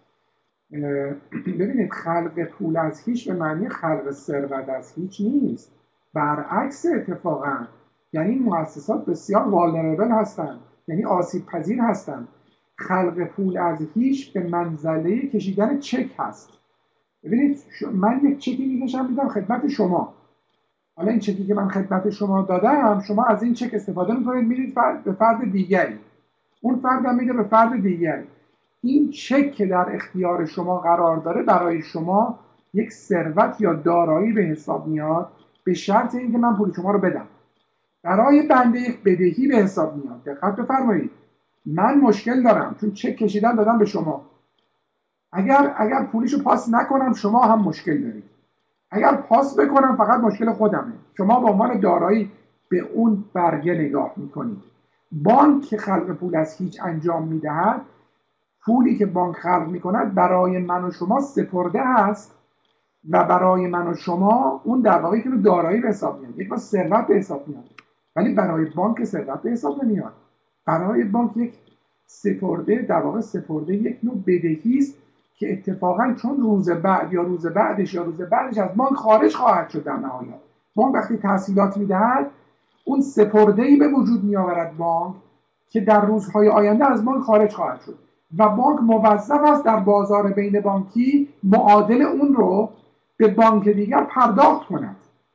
ببینید خلق پول از هیچ به معنی خلق ثروت از هیچ نیست، برعکس اتفاقا. یعنی مؤسسات بسیار والنربل هستند، یعنی آسیب پذیر هستند. خلق پول از هیچ به منزله کشیدن چک هست. ببینید من یک چکی میکشم میدم خدمت شما، حالا این چکی که من خدمت شما دادم، شما از این چک استفاده میکنید میدید به فرد دیگری، اون فرد هم میده به فرد دیگری. این چک که در اختیار شما قرار داره برای شما یک ثروت یا دارایی به حساب میاد، به شرط اینکه من پول شما رو بدم. برای بنده یک بدهی به حساب میاد. دقت بفرمایید، من مشکل دارم چون چک کشیدن دادم به شما. اگر اگر پولیشو پاس نکنم شما هم مشکل دارید. اگر پاس بکنم فقط مشکل خودمه. شما به عنوان دارایی به اون برگه نگاه میکنید. بانک که خلق پول از هیچ انجام میدهد، پولی که بانک خلق میکند برای من و شما سپرده هست و برای من و شما اون در واقع که دارایی به حساب میاد، یک بار ثروت به حساب میاد. ولی برای بانک ثروت به حساب نمیاد. برای بانک یک سپرده در واقع سپرده یک نوع بدهی است که اتفاقا چون روز بعد یا روز بعدش یا روز بعدش از بانک خارج خواهد شد. در نهایت بانک وقتی تحصیلات میدهد اون سپرده‌ای به وجود میآورد بانک که در روزهای آینده از بانک خارج خواهد شد و بانک موظف است در بازار بین بانکی معادل اون رو به بانک دیگر پرداخت کند.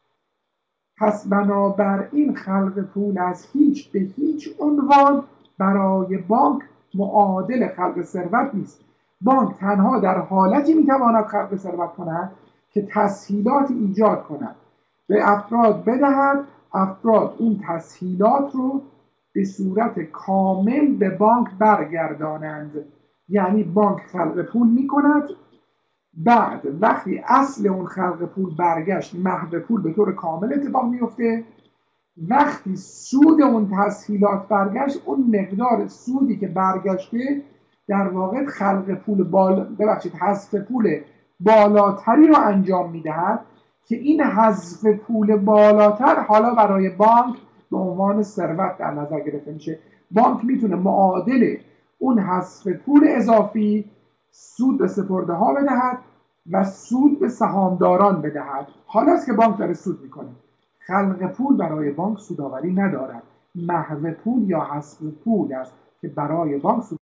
پس بنابراین خلق پول از هیچ به هیچ عنوان برای بانک معادل خلق ثروت نیست. بانک تنها در حالتی میتواند خلق ثروت کند که تسهیلات ایجاد کند، به افراد بدهد افراد این تسهیلات رو به صورت کامل به بانک برگردانند. یعنی بانک خلق پول میکند، بعد وقتی اصل اون خلق پول برگشت، محو پول به طور کامل اتفاق میفته. وقتی سود اون تسهیلات برگشت، اون مقدار سودی که برگشته در واقع خلق پول بال ببخشید حذف پول بالاتری رو انجام میدهد که این حذف پول بالاتر حالا برای بانک به عنوان ثروت در نظر گرفته میشه. بانک میتونه معادل اون حذف پول اضافی سود به سپرده ها بدهد و سود به سهامداران بدهد. حالا است که بانک داره سود میکنه. خلق پول برای بانک سودآوری ندارد، محو پول یا حذف پول است که برای بانک سود.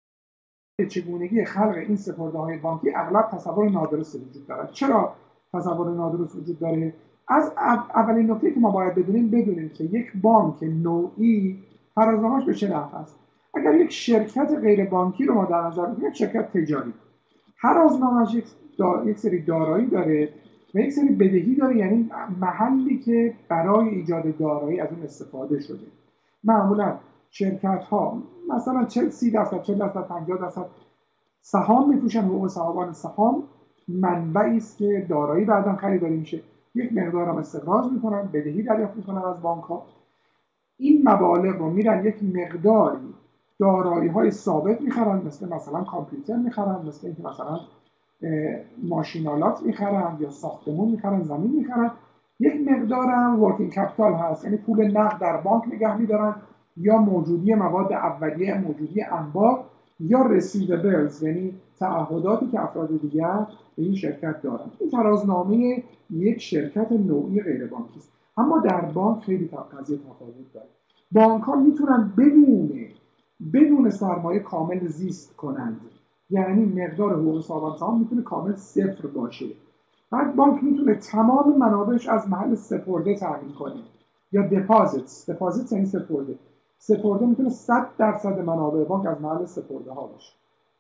چگونگی خلق این سپرده‌های بانکی اغلب تصور نادرست وجود دارد. چرا تصور نادرست وجود داره؟ از اولین نکته که ما باید بدونیم بدونیم که یک بانک نوعی ترازنامه‌اش به چه نحو است. اگر یک شرکت غیر بانکی رو ما در نظر بگیریم، یک شرکت تجاری، ترازنامه‌اش یک, دا... یک سری دارایی داره و یک سری بدهی داره، یعنی محلی که برای ایجاد دارایی از اون استفاده شده. معمولا شرکت ها مثلا سی درصد، چهل درصد، پنجاه درصد سهام میفروشن. حقوق صاحبان سهام منبعی است که دارایی بعداً خریداری میشه. یک مقدار هم استخراج میکنن، بدهی دریافت میکنن از بانک ها. این مبالغ رو میرن یک مقداری دارایی های ثابت میخرن، مثل مثلا کامپیوتر میخرن، مثل اینکه مثلا ماشینالات میخرن یا ساختمون میخرن، زمین میخرن. یک مقدار هم ورکینگ کپیتال هست، یعنی پول نقد در بانک نگه میدارن، یا موجودی مواد اولیه، موجودی انبار، یا رسیوبلز، یعنی تعهداتی که افراد دیگر به این شرکت دارن. این ترازنامه یک شرکت نوعی غیر بانکی است. اما در بانک خیلی قضیه تفاوت داره. بانک ها میتونن بدون بدون سرمایه کامل زیست کنند، یعنی مقدار حقوق صاحبان سهام میتونه کامل صفر باشه. بعد بانک میتونه تمام منابعش از محل سپرده تامین کنه، یا دپازیت. دپازیت یعنی سپرده. سپرده میتونه صد درصد منابع بانک از محل سپرده ها باشه،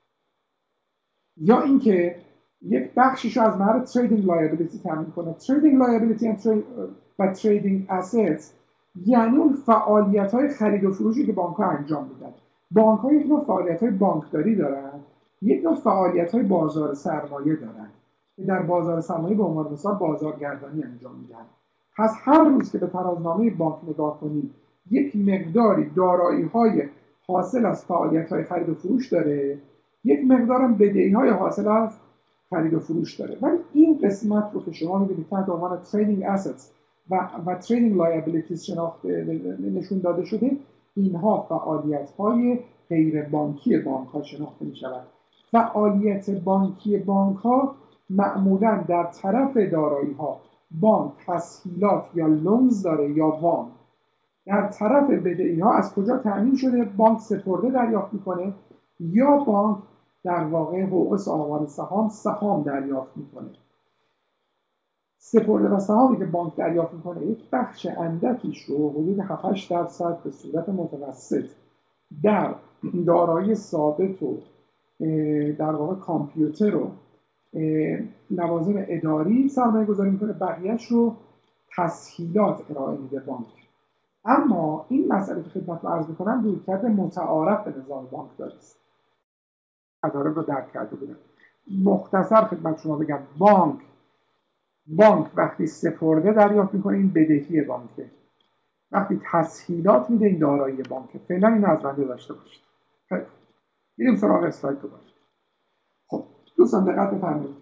یا اینکه یک بخشیشو از محل تریدینگ لایبیلیتی تامین کنه. تریدینگ لایبیلیتی و تریدینگ اسیتس یعنی اون فعالیت های خرید و فروشی که بانک ها انجام میدن. بانک ها یک نوع فعالیت های بانکداری دارن، یک نوع فعالیت های بازار سرمایه دارن که در بازار سرمایه به عنوان مثال بازارگردانی انجام میدن. پس هر روز که به ترازنامه بانک نگاه کنیم، یک مقداری دارایی های حاصل از فعالیت های خرید و فروش داره، یک مقدار هم بدهی های حاصل از خرید و فروش داره. ولی این قسمت رو که شما می‌بینید تحت عنوان تریدینگ اسیتس و و تریدینگ لایبیلیتیز شناخته نشون داده شده، اینها فعالیت های غیر بانکی بانک ها شناخته می شود. فعالیت بانکی بانک ها معمولا در طرف دارایی ها بانک تسهیلات یا لونز داره یا وام. در طرف بدهی ها از کجا تامین شده؟ بانک سپرده دریافت میکنه، یا بانک در واقع حقوق صاحبان سهام سهام دریافت میکنه. سپرده و سهامی که بانک دریافت میکنه یک بخش اندکیش رو حدود هفت هشت درصد به صورت متوسط در دارایی ثابت و در واقع کامپیوتر و لوازم اداری سرمایه گذاری میکنه، بقیهش رو تسهیلات ارائه میده بانک. اما این مسئله که خدمت رو عرض میکنم رویکرد متعارف به نظام بانکداری است. مطالب رو درک کرده بودم. مختصر خدمت شما بگم، بانک بانک وقتی سپرده دریافت میکنه این بدهی بانکه، وقتی تسهیلات میده این دارایی بانکه. فعلا این از بنده داشته باشید. خیلی میریم سراغ اسلاید دوباره. خب دوستان دقت بفرمایید.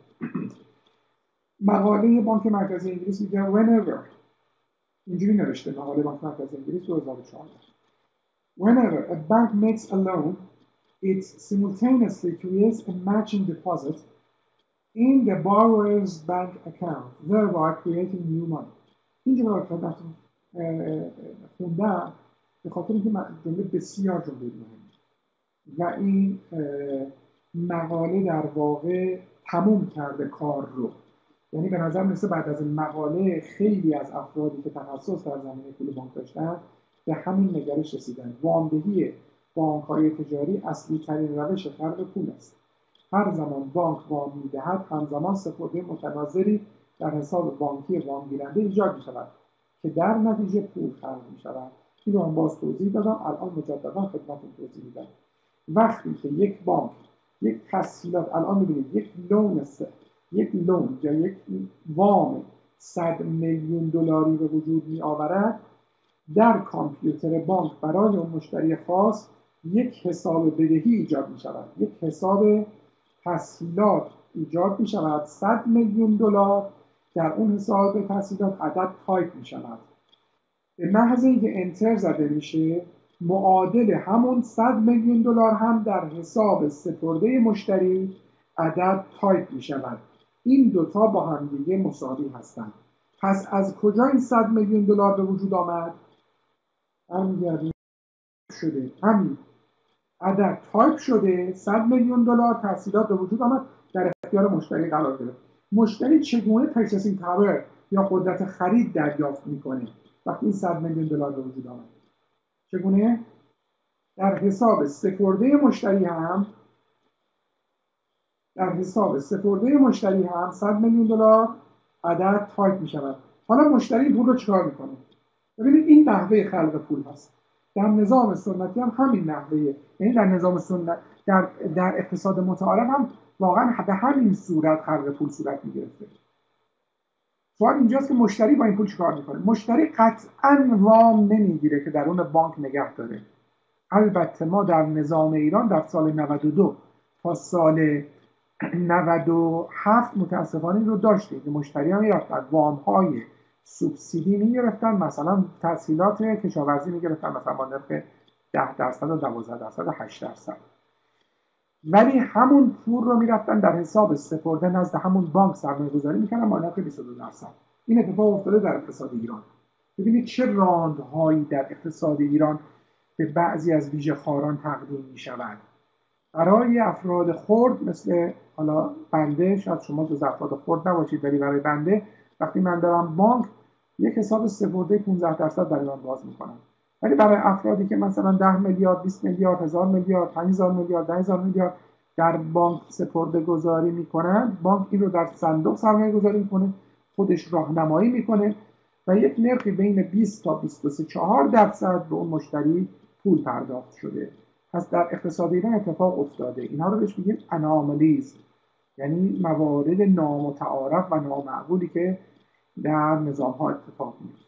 مقاله بانک مرکزی انگلیس میگه whenever، اینجوری نوشته مقاله بانک مرکزی انگلیس دو هزار و چهارده، whenever a bank makes a loan it simultaneously creates a matching deposit in the borrower's bank account thereby creating new money. اینجا رو خدمتتون خوندم به خاطر اینکه جمله بسیار جمله مهمه و این مقاله در واقع تموم کرده کار رو. یعنی به نظر میرسه بعد از این مقاله خیلی از افرادی که تخصص در زمینه پول بانک داشتن به همین نگرش رسیدن. وامدهی بانک‌های تجاری اصلی ترین روش خلق پول است. هر زمان بانک وام میدهد همزمان سپرده متناظری در حساب بانکی وام گیرنده ایجاد می‌شود که در نتیجه پول خلق می شود. این رو هم باز توضیح دادم، الان مجددا خدمتتون توضیح میدم. وقتی که یک بانک یک تسهیلات، الان می‌بینید یک لون یک لون یا یک وام صد میلیون دلاری به وجود می آورد، در کامپیوتر بانک برای اون مشتری خاص یک حساب بدهی ایجاد می شود، یک حساب تسهیلات ایجاد می شود صد میلیون دلار. در اون حساب تسهیلات عدد تایپ می شود، به محض اینکه انتر زده میشه معادل همون صد میلیون دلار هم در حساب سپرده مشتری عدد تایپ می شود. این دوتا با هم دیگه مساوی هستند. پس از کجا این صد میلیون دلار به وجود آمد؟ همین شده، همین عدد تایپ شده، صد میلیون دلار تسهیلات به وجود آمد، در اختیار مشتری قرار گرفت. مشتری چگونه پرچیسینگ پاور یا قدرت خرید دریافت میکنه وقتی این صد میلیون دلار به وجود آمد؟ چگونه؟ در حساب سپرده مشتری هم در حساب سپرده مشتری هم صد میلیون دلار عدد تایپ می شود. حالا مشتری پول رو چیکار میکنه؟ ببینید این نحوه خلق پول هست. در نظام سنتی هم همین نحوه، یعنی در نظام سنت در در اقتصاد متعارف هم واقعا به همین صورت خلق پول صورت میگرفته. سوال اینجاست که مشتری با این پول چیکار میکنه؟ مشتری قطعاً وام نمیگیره که درون بانک نگه داره. البته ما در نظام ایران در سال نود و دو تا سال نود و هفت متاسفانه این رو داشتیم که مشتری ها میرفتن وام های سوبسیدی میگرفتن، مثلا تسهیلات کشاورزی میگرفتن مثلا با نرخ ده درصد و دوازده درصد و هشت درصد، ولی همون پول رو میرفتن در حساب سپرده نزد همون بانک سرمایه گذاری میکنن با نرخ بیست و دو درصد. این اتفاق افتاده در اقتصاد ایران. ببینید چه راندهایی در اقتصاد ایران به بعضی از ویژه خاران تقدیم می شود. برای افراد خرد مثل حالا بنده، شاید شما جز افراد خرد نباشید، ولی برای بنده وقتی من دارم بانک یک حساب سپرده پانزده درصد برای من باز میکنم، ولی برای افرادی که مثلا ده میلیارد، بیست میلیارد، هزار میلیارد، پنج هزار میلیارد، ده هزار میلیارد در بانک سپرده گذاری میکنن، بانک این رو در صندوق سرمایه گذاری میکنه، خودش راهنمایی میکنه و یک نرخی بین بیست تا بیست و سه چهار درصد به اون مشتری پول پرداخت شده. پس در اقتصاد ایران اتفاق افتاده. اینها رو بهش میگیم انامالیز، یعنی موارد نامتعارف و نامعقولی که در نظام ها اتفاق میفته.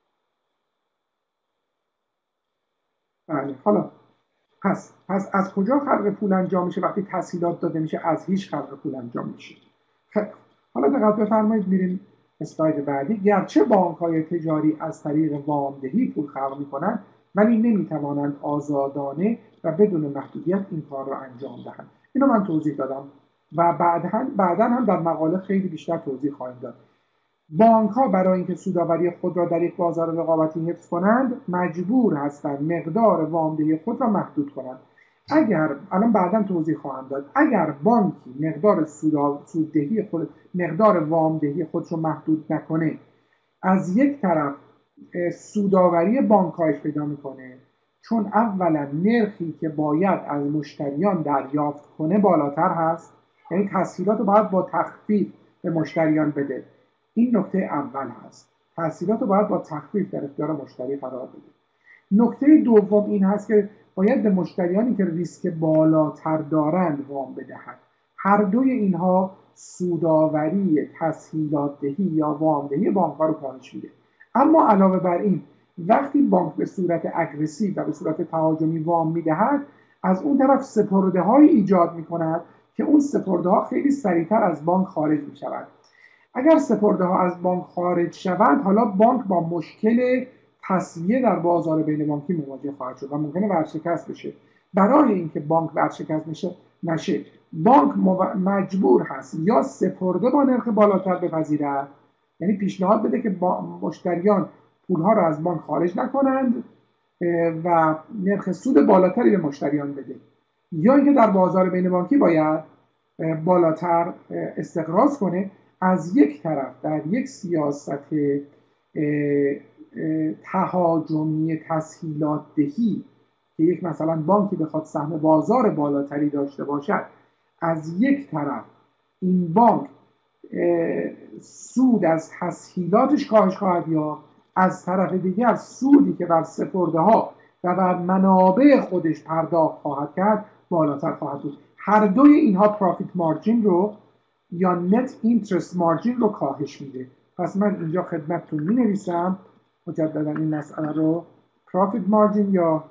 بله، حالا پس پس از کجا خلق پول انجام میشه؟ وقتی تسهیلات داده میشه از هیچ خلق پول انجام میشه. خب حالا دقت بفرمایید، میریم اسلاید بعدی. گرچه بانک‌های تجاری از طریق وامدهی پول خلق میکنن، ولی نمیتوانند آزادانه و بدون محدودیت این کار را انجام دهند. اینو من توضیح دادم و بعداً بعداً هم در مقاله خیلی بیشتر توضیح خواهیم داد. بانک‌ها برای اینکه سودآوری خود را در یک بازار رقابتی حفظ کنند مجبور هستند مقدار وامدهی خود را محدود کنند. اگر الان بعداً توضیح خواهم داد، اگر بانکی مقدار سوددهی خود مقدار وامدهی خودش رو محدود نکنه، از یک طرف سودآوری بانک کاهش پیدا میکنه، چون اولا نرخی که باید از مشتریان دریافت کنه بالاتر هست، یعنی تسهیلات رو باید با تخفیف به مشتریان بده. این نکته اول هست، تسهیلات رو باید با تخفیف در اختیار مشتری قرار بده. نکته دوم این هست که باید به مشتریانی که ریسک بالاتر دارند وام بدهد. هر دوی اینها سودآوری تسهیلات دهی یا وام دهی بانک ها رو کاهش میده. اما علاوه بر این، وقتی بانک به صورت اگریسیو و به صورت تهاجمی وام میدهد، از اون طرف سپرده های ایجاد میکند که اون سپرده ها خیلی سریعتر از بانک خارج میشود. اگر سپرده ها از بانک خارج شوند، حالا بانک با مشکل تسویه در بازار بین بانکی مواجه خواهد شد و ممکنه ورشکست بشه. برای اینکه بانک ورشکست نشه نشه بانک مجبور هست یا سپرده با نرخ بالاتر بپذیرد، یعنی پیشنهاد بده که مشتریان پولها را از بانک خارج نکنند و نرخ سود بالاتری به مشتریان بده، یا اینکه در بازار بین بانکی باید بالاتر استقراض کنه. از یک طرف در یک سیاست تهاجمی تسهیلات دهی که یک مثلا بانکی بخواد سهم بازار بالاتری داشته باشد، از یک طرف این بانک سود از تسهیلاتش کاهش خواهد یافت، از طرف دیگر سودی که بر سپرده ها و بر منابع خودش پرداخت خواهد کرد بالاتر خواهد بود. هر دوی اینها پروفیت مارجین رو یا نت اینترست مارجین رو کاهش میده. پس من اینجا خدمتتون می نویسم مجددا این مسئله رو، پروفیت مارجین یا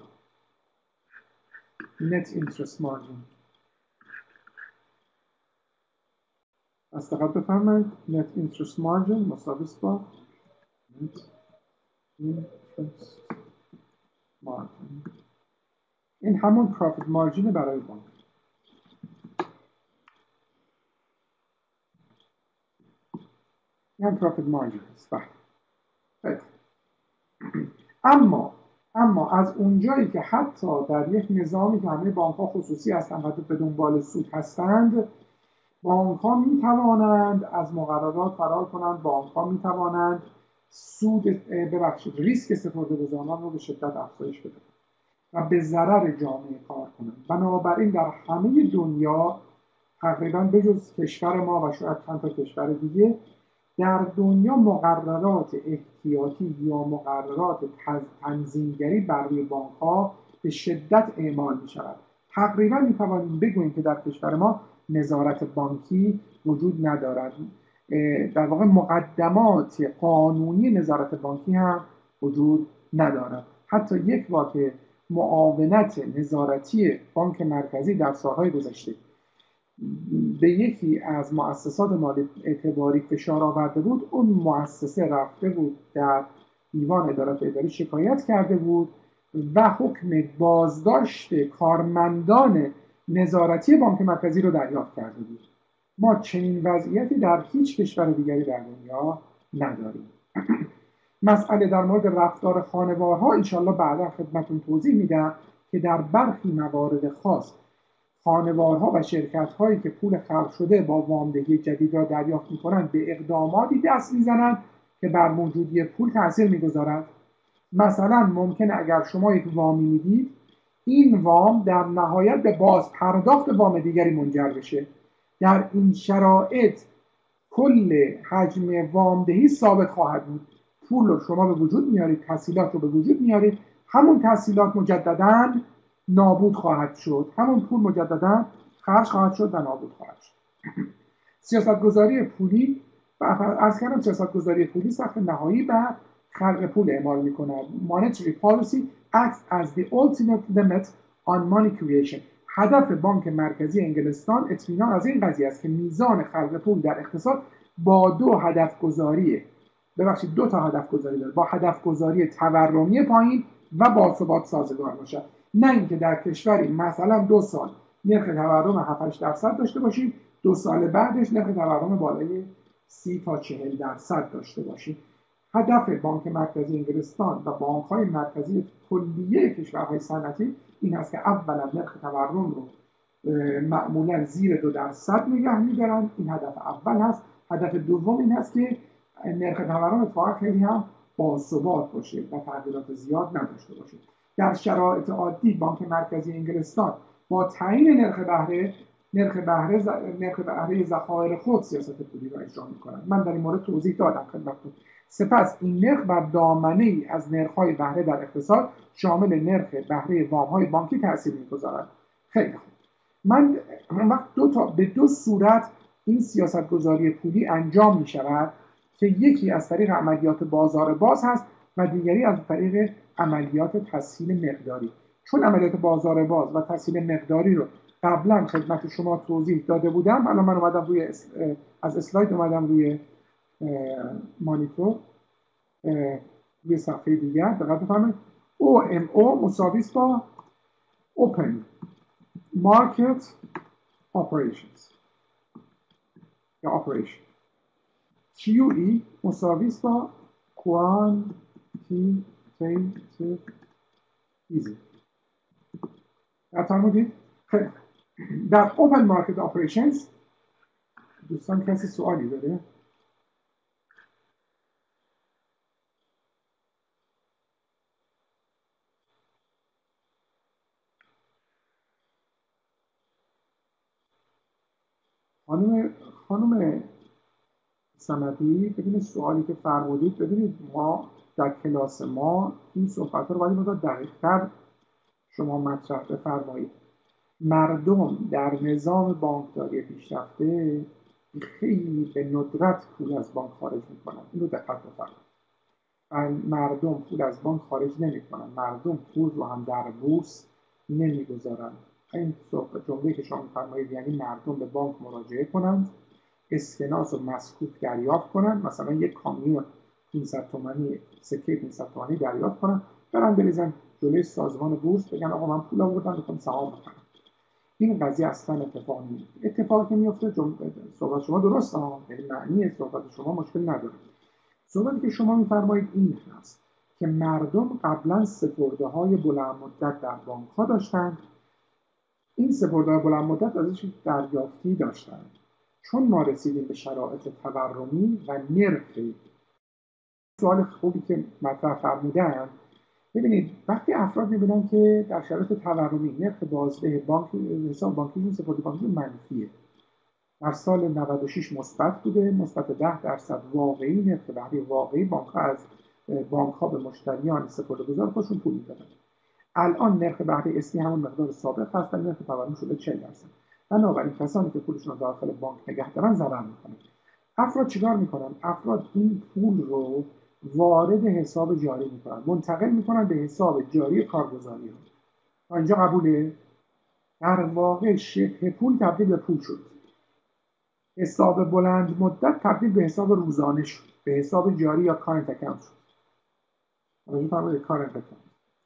نت اینترست مارجین. از دقت بفرمایید نت اینترست مارجین مساوی است با نت اینترست مارجین. این همون پروفیت مارجین برای بانک. این هم پروفیت مارجین است. بله. اما اما از اونجایی که حتی در یک نظامی که همه بانک‌ها خصوصی هستند و به دنبال سود هستند، بانک‌ها می‌توانند از مقررات فرار کنند، بانک‌ها می‌توانند سود ببخشید ریسک سپرده‌گذاران رو به شدت افزایش بدن و به ضرر جامعه کار کنند. بنابراین در همه دنیا تقریبا بجز کشور ما و شاید چند تا کشور دیگه در دنیا مقررات احتیاطی یا مقررات تنظیمگری بر روی بانک‌ها به شدت اعمال می‌شود. تقریبا می‌توانیم بگوییم که در کشور ما نظارت بانکی وجود ندارد. در واقع مقدمات قانونی نظارت بانکی هم وجود ندارد. حتی یک بار که معاونت نظارتی بانک مرکزی در سالهای گذشته به یکی از مؤسسات مالی اعتباری فشار آورده بود، اون مؤسسه رفته بود در دیوان عدالت اداری شکایت کرده بود و حکم بازداشت کارمندان نظارتی بانک مرکزی رو دریافت کرده بود. ما چنین وضعیتی در هیچ کشور دیگری در دنیا نداریم. مسئله در مورد رفتار خانوارها انشالله بعدا خدمتون توضیح میدم که در برخی موارد خاص خانوارها و شرکت‌هایی که پول خلق شده با وامدهی جدید را دریافت می‌کنند به اقداماتی دست می‌زنند که بر موجودی پول تأثیر می‌گذارد. مثلا ممکنه اگر شما یک وامی میدید، این وام در نهایت به باز پرداخت وام دیگری منجر بشه. در این شرایط کل حجم وامدهی ثابت خواهد بود. پول رو شما به وجود میارید، تسهیلات رو به وجود میارید، همون تسهیلات مجدداً نابود خواهد شد، همون پول مجددا خرج خواهد شد و نابود خواهد شد. سیاستگذاری پولی و عرض کردم سیاستگذاری پولی سقف نهایی بر خلق پول اعمال می‌کند. Monetary policy acts as the ultimate limit on money creation. هدف بانک مرکزی انگلستان اطمینان از این قضیه است که میزان خلق پول در اقتصاد با دو هدف گذاری ببخشید دو تا هدف گذاری داره، با هدف گذاری تورمی پایین و با ثبات سازگار باشد. نه اینکه در کشوری مثلا دو سال نرخ تورم هفت هشت درصد داشته باشیم، دو سال بعدش نرخ تورم بالای سی تا چهل درصد داشته باشیم. هدف بانک مرکزی انگلستان و بانک‌های مرکزی کلیه کشورهای صنعتی این است که اولا نرخ تورم رو معمولا زیر دو درصد نگه می‌دارن. این هدف اول هست. هدف دوم این هست که نرخ تورم اتفاقا خیلی هم باثبات باشه و تغییرات زیاد نداشته باشه. در شرایط عادی بانک مرکزی انگلستان با تعیین نرخ بهره نرخ بهره نرخ بهره ذخایر خود سیاست پولی را اجرا می‌کند. من در این مورد توضیح دادم خدمتتون. سپس این نرخ بر دامنه ای از نرخ‌های بهره در اقتصاد شامل نرخ بهره وام‌های بانکی تأثیر می‌گذارد. خیلی خوب. من اون وقت دو تا به دو صورت این سیاست‌گذاری پولی انجام می‌شود که یکی از طریق عملیات بازار باز هست و دیگری از طریق عملیات تسهیل مقداری. چون عملیات بازار باز و تسهیل مقداری رو قبلا خدمت شما توضیح داده بودم، الان من اومدم روی از اسلاید اومدم روی مانیتور روی صفحه دیگر دقت بفرمایید. او ام او مساوی است با Open Market Operations یا Operation. کیو ای مساوی است با Quantitative Easing. فرمودید؟ در Open Market Operations دوستان کسی سوالی داره؟ خانم خانم سندی ببینید سوالی که فرمودید، ببینید ما در کلاس ما این صحبت رو باید مقدار دقیق‌تر شما مطرح بفرمایید. مردم در نظام بانکداری پیشرفته خیلی به ندرت پول از بانک خارج میکنن. این رو دقت بفرمایید. مردم پول از بانک خارج نمیکنن، مردم پول رو هم در بورس نمیگذارن. این جمله که شما میفرمایید یعنی مردم به بانک مراجعه کنند، اسکناس و مسکوت دریافت کنند، مثلا یک کامیون پانصد تومانی سکه پانصد تومانی دریافت کنند، برن بریزن جلوی سازمان بورس بگن آقا من پول آوردم میخوام سهام بخرم. این قضیه اصلا اتفاق نمیفته. اتفاقی که میفته صحبت شما درست ها، یعنی معنی صحبت شما مشکل نداره. صحبتی که شما میفرمایید این هست که مردم قبلا سپرده‌های بلند مدت در بانک‌ها داشتند، این سپرده‌های بلند مدت ازش دریافتی داشتند. چون ما رسیدیم به شرایط تورمی و نرخ، سوال خوبی که مطرح فرمودن، ببینید وقتی افراد می‌بینن که در شرایط تورمی نرخ بازده بانک حساب بانکیشون سپرده بانکیشون منفیه، در سال نود و شش مثبت بوده، مثبت ده درصد واقعی، نرخ بهره واقعی بانک‌ها از بانک‌ها به مشتریان سپرده‌گذار خودشون پول می‌دادن. الان نرخ بهره اصلی همون مقدار ثابت هست ولی نرخ تورمی شده چهل درصد. بنابراین کسانی که پولشون رو داخل بانک نگه دارن ضرر می‌کنن. افراد چیکار می‌کنن؟ افراد این پول رو وارد حساب جاری می‌کنن، منتقل می‌کنن به حساب جاری کارگزاری. تا اینجا قبوله؟ در واقع شبه پول تبدیل به پول شد. حساب بلند مدت تبدیل به حساب روزانه شد، به حساب جاری یا کارنت اکانت شد. راجع فرمودید کارنت اکانت.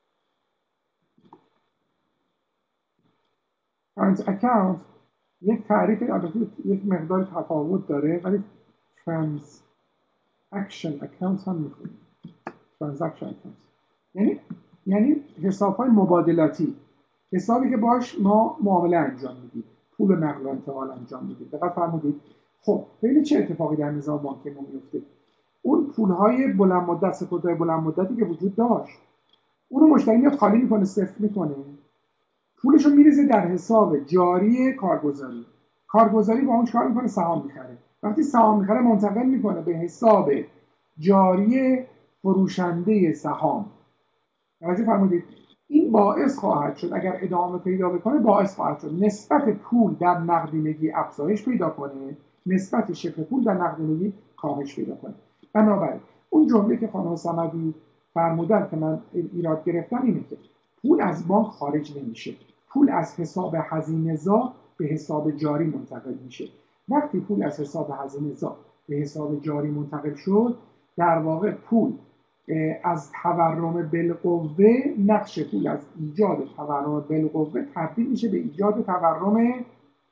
کارنت اکانت یک تعریف، البته یک مقدار تفاوت داره ولی ترانزکشن اکانت هم میخونیم. ترانزکشن اکانت یعنی یعنی حساب‌های مبادلاتی، حسابی که باش ما معامله انجام میدیم، پول نقل و انتقال انجام میدیم. دقت فرمودید. خب ببینید چه اتفاقی در نظام بانکی ما میفته. اون پول‌های بلند مدت، سپرده‌های بلند مدتی که وجود داشت، اون رو مشتری میاد خالی میکنه، صفر میکنه، پولش رو میریزه در حساب جاری کارگزاری. کارگزاری با اون چیکار میکنه؟ سهام میخره. وقتی سهام میخره منتقل میکنه به حساب جاری فروشنده سهام. توجه فرمودید. این باعث خواهد شد اگر ادامه پیدا بکنه، باعث خواهد شد نسبت پول در نقدینگی افزایش پیدا کنه، نسبت شبه پول در نقدینگی کاهش پیدا کنه. بنابراین اون جمله که خانم صمدی فرمودن که من ایراد گرفتم اینه که پول از بانک خارج نمیشه، پول از حساب هزینه‌زا به حساب جاری منتقل میشه. وقتی پول از حساب هزینه‌زا به حساب جاری منتقل شد، در واقع پول از تورم بالقوه، نقش پول از ایجاد تورم بالقوه تبدیل میشه به ایجاد تورم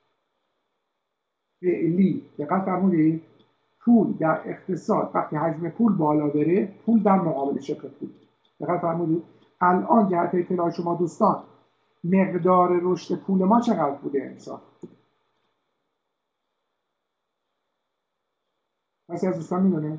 فعلی. دقت فرمودید. پول در اقتصاد وقتی حجم پول بالا بره، پول در مقابل شبه پول. دقت فرمودید. الان جهت اطلاع شما دوستان، مقدار رشد پول ما چقدر بوده امسال؟ کسی از دوستان میدونه؟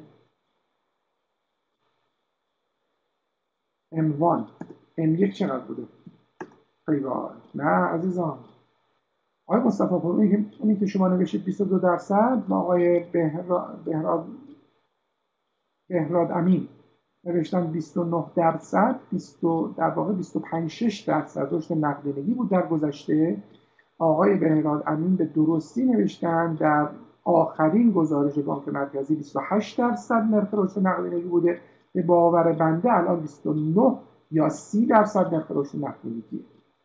ام وان ام یک چقدر بوده؟ ایوان نه عزیزان. آقای مصطفی پور، اونی که شما نوشید بیست و دو درصد و آقای بهراد بهراد بهراد امین نوشتن بیست و نه درصد، بیست در واقع بیست و پنج شش درصد رشد نقدینگی بود در گذشته. آقای بهراد امین به درستی نوشتن در آخرین گزارش بانک مرکزی بیست و هشت درصد نرخ رشد نقدینگی بوده. به باور بنده الان بیست و نه یا سی درصد نرخ رشد نقدینگی.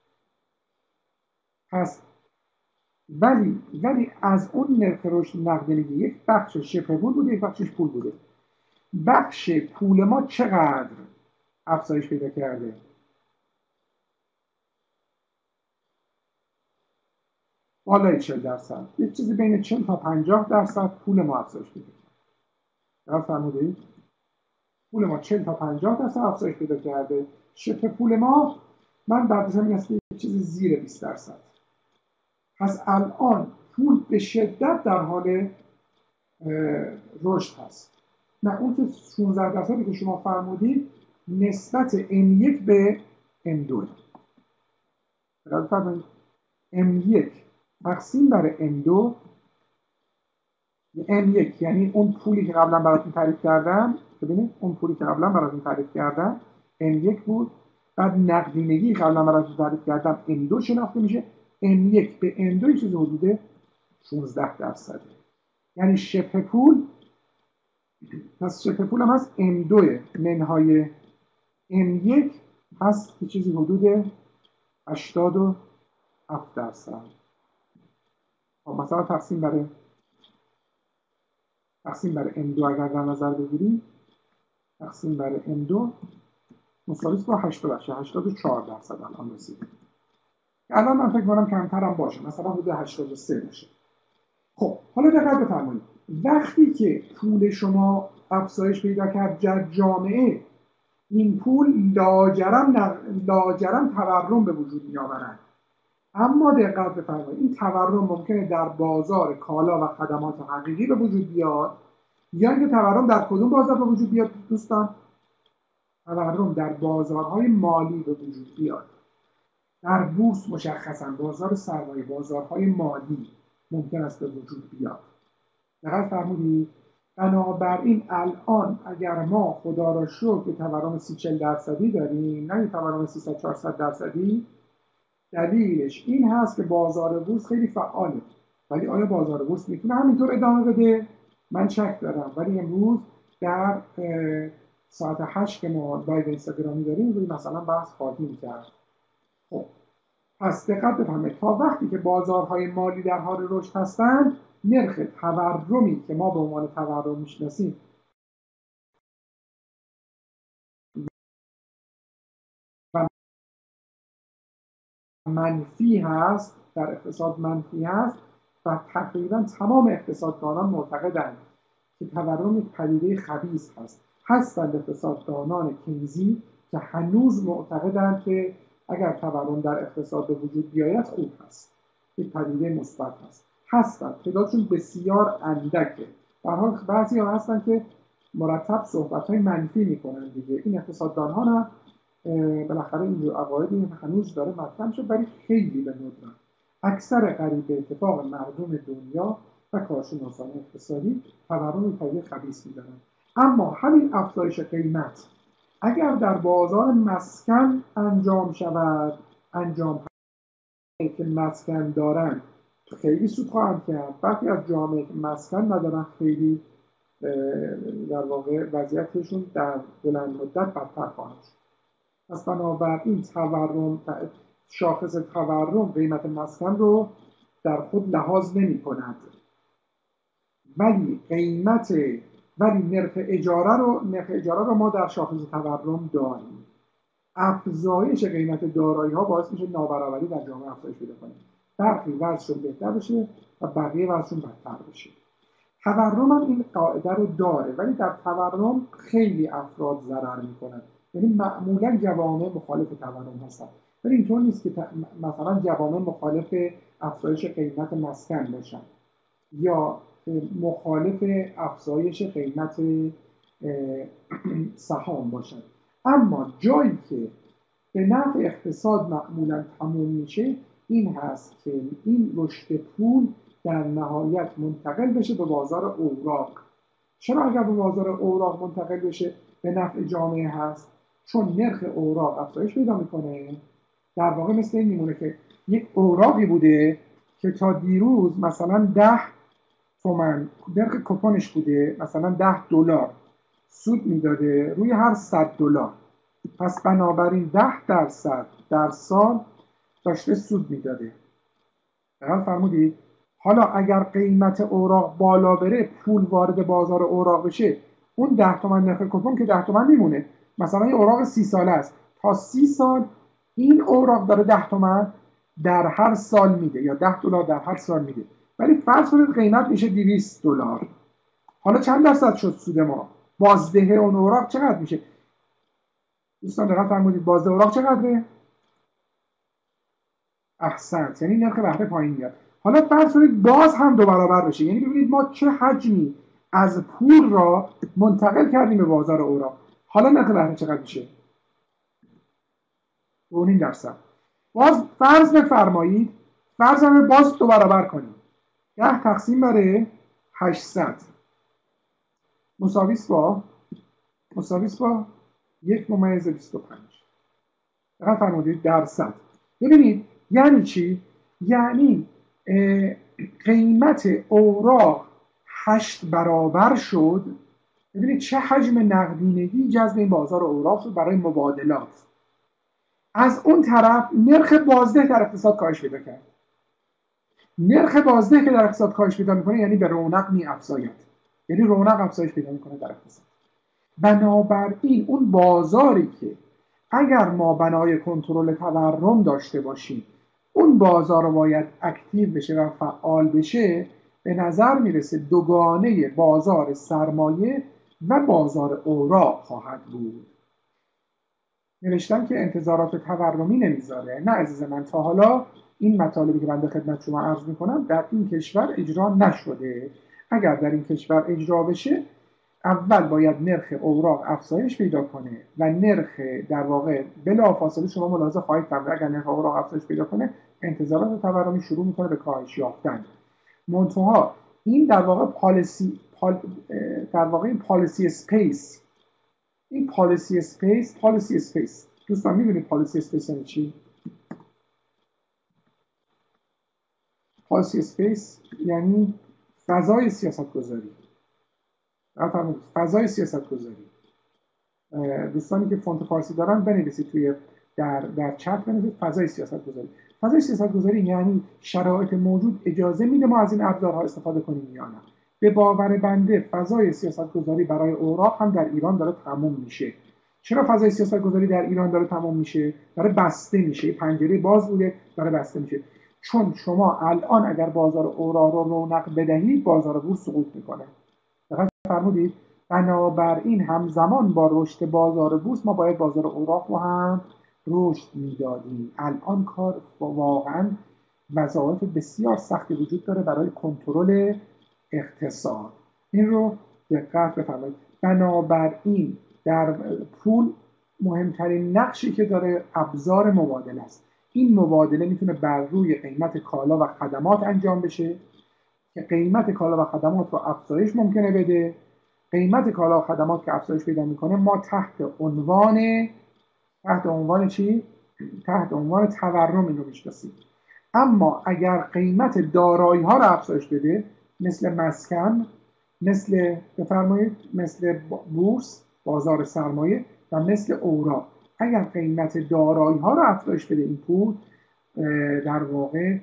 پس ولی ولی از اون نرخ رشد نقدینگی یک بخش شبه پول بوده، یک بخشش پول بوده. بخش پول ما چقدر افزایش پیدا کرده؟ بالای چهل درصد. یک چیزی بین چهل تا پنجاه درصد پول ما افزایش پیدا کرده. فرمودید؟ پول ما چهل تا پنجاه درصد افزایش پیدا کرده. شبه پول ما من بعدش همین است که یک چیزی زیر بیست درصد. پس الان پول به شدت در حال رشد هست. نه اون که شانزده درصدی که شما فرمودید نسبت ام یک به ام دو. دقت فرمایید. ام یک تقسیم بر ام دو، ام یک یعنی اون پولی که قبلا براتون تعریف کردم ببینید اون پولی که قبلا براتون تعریف کردم ام یک بود، بعد نقدینگی قبلا براتون تعریف کردم ام دو شناخته میشه، ام یک به ام دو چیز حدود شانزده درصده، یعنی شبه پول. پس شبه پول هم هست ام دو منهای ام یک هست که چیزی حدود هشتاد و هفت درصد. مثلا تقسیم بر تقسیم بر ام دو اگر در نظر بگیریم، تقسیم بر ام دو مساوی با هشتاد و چهار درصد الان رسیده. الان من فکر کنم کمتر هم باشه، مثلا حدود هشتاد و سه باشه. خب حالا دقت بفرمایید، وقتی که پول شما افزایش پیدا کرد در جامعه، این پول لاجرم لاجرم تورم به وجود می‌آورد. اما دقت بفرمایید، این تورم ممکنه در بازار کالا و خدمات حقیقی به وجود بیاد، یا اینکه تورم در کدوم بازار به وجود بیاد دوستان؟ تورم در بازارهای مالی به وجود بیاد. در بورس مشخصا بازار سرمایه، بازارهای مالی ممکن است به وجود بیاد. دقت فرمودید؟ بنابراین الان اگر ما خدا را شکر که تورم سی چهل درصدی داریم، نه تورم سیصد چهارصد درصدی، دلیلش این هست که بازار بورس خیلی فعاله. ولی آیا بازار بورس میتونه همینطور ادامه بده؟ من شک دارم. ولی امروز در ساعت هشت که ما لایو اینستاگرامی داریم، روی مثلا بحث خواهیم کرد. خب پس دقت بفرمایید، تا وقتی که بازارهای مالی در حال رشد هستند، نرخ تورمی که ما به عنوان تورم میشناسیم و منفی هست، در اقتصاد منفی هست و تقریبا تمام اقتصاددانان معتقدند که تورم یک پدیده خبیث هست. هستند اقتصاددانان کینزی که هنوز معتقدند که اگر تورم در اقتصاد به وجود بیاید خوب هست، یک پدیده مثبت هست. هستند، تعدادشون بسیار اندکه. در حال بعضی ها هستن که مرتب صحبت‌های منفی میکنن دیگه. این اقتصاددان ها نه، بالاخره اینجور عقایدی هنوز داره مطرح میشه، ولی خیلی به ندرت. اکثر قریب به اتفاق مردم دنیا و کارشناسان اقتصادی تورم پدیده خبیث میدونن. اما همین افزایش قیمت اگر در بازار مسکن انجام شود، انجام که مسکن دارن خیلی سود خواهند کرد. وقتی از جامعه که مسکن ندارن خیلی در واقع وضعیتشون در بلند مدت بدتر خواهد شد. پس بنابراین تورم، شاخص تورم قیمت مسکن رو در خود لحاظ نمی کند، ولی قیمت ولی نرخ اجاره رو نرخ اجاره رو ما در شاخص تورم داریم. افزایش قیمت دارایی ها باعث میشه نابرابری در جامعه افزایش پیدا کنه. برخی وضعشون بهتر بشه و بقیه وضعشون بدتر بشه. تورم هم این قاعده رو داره، ولی در تورم خیلی افراد ضرر میکنن. یعنی معمولا جوامع مخالف تورم هستن، ولی اینطور نیست که مثلا جوامع مخالف افزایش قیمت مسکن باشن یا مخالف افزایش قیمت سهام باشن. اما جایی که به نفع اقتصاد معمولا تموم میشه این هست که این رشد پول در نهایت منتقل بشه به بازار اوراق. چرا اگر به بازار اوراق منتقل بشه به نفع جامعه هست؟ چون نرخ اوراق افزایش پیدا میکنه. در واقع مثل این میمونه که یک اوراقی بوده که تا دیروز مثلا ده تومن نرخ کوپنش بوده، مثلا ده دلار سود میداده روی هر صد دلار. پس بنابراین ده درصد در سال داشته سود میداده. دقیق فرمودید؟ حالا اگر قیمت اوراق بالا بره، پول وارد بازار اوراق بشه، اون ده تومن نرخ کوپن که ده تومن میمونه. مثلا یه اوراق سی ساله است، تا سی سال این اوراق داره ده تومن در هر سال میده یا ده دلار در هر سال میده. ولی فرض کنید قیمت میشه دویست دلار. حالا چند درصد شد سود ما؟ بازده اون اوراق چقدر میشه؟ دوستان دقیق فرمودید، بازده اوراق چقدره؟ احسنت، یعنی نرخ بهره پایین میاد. حالا فرض کنید باز هم دو برابر بشه، یعنی ببینید ما چه حجمی از پول را منتقل کردیم به بازار اوراق. حالا نرخ بهره چقدر میشه؟ دو و نیم درصد. باز فرض بفرمایید، فرض هم باز دو برابر کنیم. ده تقسیم بر هشتصد مساوی با مساوی است با یک ممیز بیست و پنج. دقت فرمودید درصد. ببینید یعنی چی؟ یعنی قیمت اوراق هشت برابر شد. ببینید چه حجم نقدینگی جذب این بازار اوراق شد برای مبادلات. از اون طرف نرخ بازده در اقتصاد کاهش پیدا کرد. نرخ بازده که در اقتصاد کاهش پیدا میکنه یعنی به رونق می‌افزاید، یعنی رونق افزایش پیدا میکنه در اقتصاد. بنابراین اون بازاری که اگر ما بنای کنترل تورم داشته باشیم اون بازار رو باید اکتیو بشه و فعال بشه، به نظر میرسه دوگانه بازار سرمایه و بازار اوراق خواهد بود. نوشتم که انتظارات تورمی نمیذاره. نه عزیز من، تا حالا این مطالبی که من به خدمت شما عرض میکنم در این کشور اجرا نشده. اگر در این کشور اجرا بشه اول باید نرخ اوراق افزایش پیدا کنه و نرخ در واقع بلافاصله شما ملاحظه خواهید کرد اگر نرخ اوراق افزایش پیدا کنه انتظارات تورمی شروع میکنه به کاهش یافتن. منتها این در واقع پالیسی پال، در واقع این پالیسی اسپیس این پالیسی اسپیس پالیسی اسپیس دوستان میدونید پالیسی اسپیس یعنی چی؟ پالیسی اسپیس یعنی فضای سیاست گذاری. فضای سیاست گذاری. دوستانی که فونت فارسی دارن بنویسید توی در در چت بنویسید فضای سیاست گذاری. فضای سیاست گذاری یعنی شرایط موجود اجازه میده ما از این ابزارها استفاده کنیم یا نه. به باور بنده فضای سیاست گذاری برای اوراق هم در ایران داره تموم میشه. چرا فضای سیاست گذاری در ایران داره تموم میشه؟ داره بسته میشه. پنجره باز بوده داره بسته میشه. چون شما الان اگر بازار اوراق رو رونق بدهید بازار بورس سقوط میکنه. فرمودید؟ بنابراین همزمان با رشد بازار بورس ما باید بازار اوراق رو هم رشد میدادیم. الان کار واقعا وظایف بسیار سختی وجود داره برای کنترل اقتصاد. این رو دقت بفرمایید. بنابراین در پول مهمترین نقشی که داره ابزار مبادله است. این مبادله میتونه بر روی قیمت کالا و خدمات انجام بشه که قیمت کالا و خدمات رو افزایش ممکنه بده. قیمت کالا و خدمات که افزایش پیدا میکنه ما تحت عنوان تحت عنوان چی؟ تحت عنوان تورم این رو میشناسیم. اما اگر قیمت دارایی ها رو افزایش بده مثل مسکن، مثل بفرمایید مثل بورس بازار سرمایه و مثل اوراق، اگر قیمت دارایی ها رو افزایش بده این پول در واقع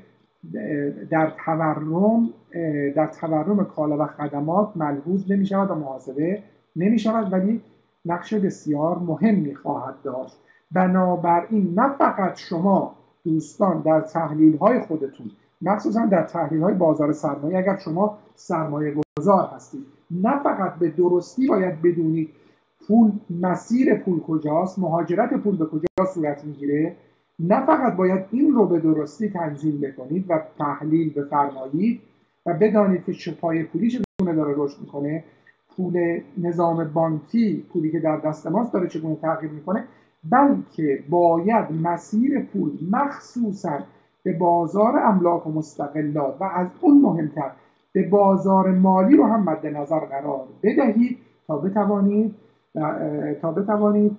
در تورم در تورم کالا و خدمات ملحوظ نمی شود و محاسبه نمی شود، ولی نقش بسیار مهمی خواهد داشت. بنابراین نه فقط شما دوستان در تحلیل های خودتون، مخصوصا در تحلیل های بازار سرمایه، اگر شما سرمایه گذار هستید نه فقط به درستی باید بدونید پول، مسیر پول کجاست، مهاجرت پول به کجا صورت میگیره، نه فقط باید این رو به درستی تنظیم بکنید و تحلیل بفرمایید و بدانید که چه پای پولی چگونه داره رشد میکنه، پول نظام بانکی، پولی که در دست ماست داره چگونه تغییر میکنه، بلکه باید مسیر پول مخصوصا به بازار املاک و مستقلات و از اون مهمتر به بازار مالی رو هم مد نظر قرار بدهید تا بتوانید تا بتوانید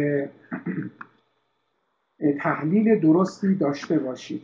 تحلیل درستی داشته باشید.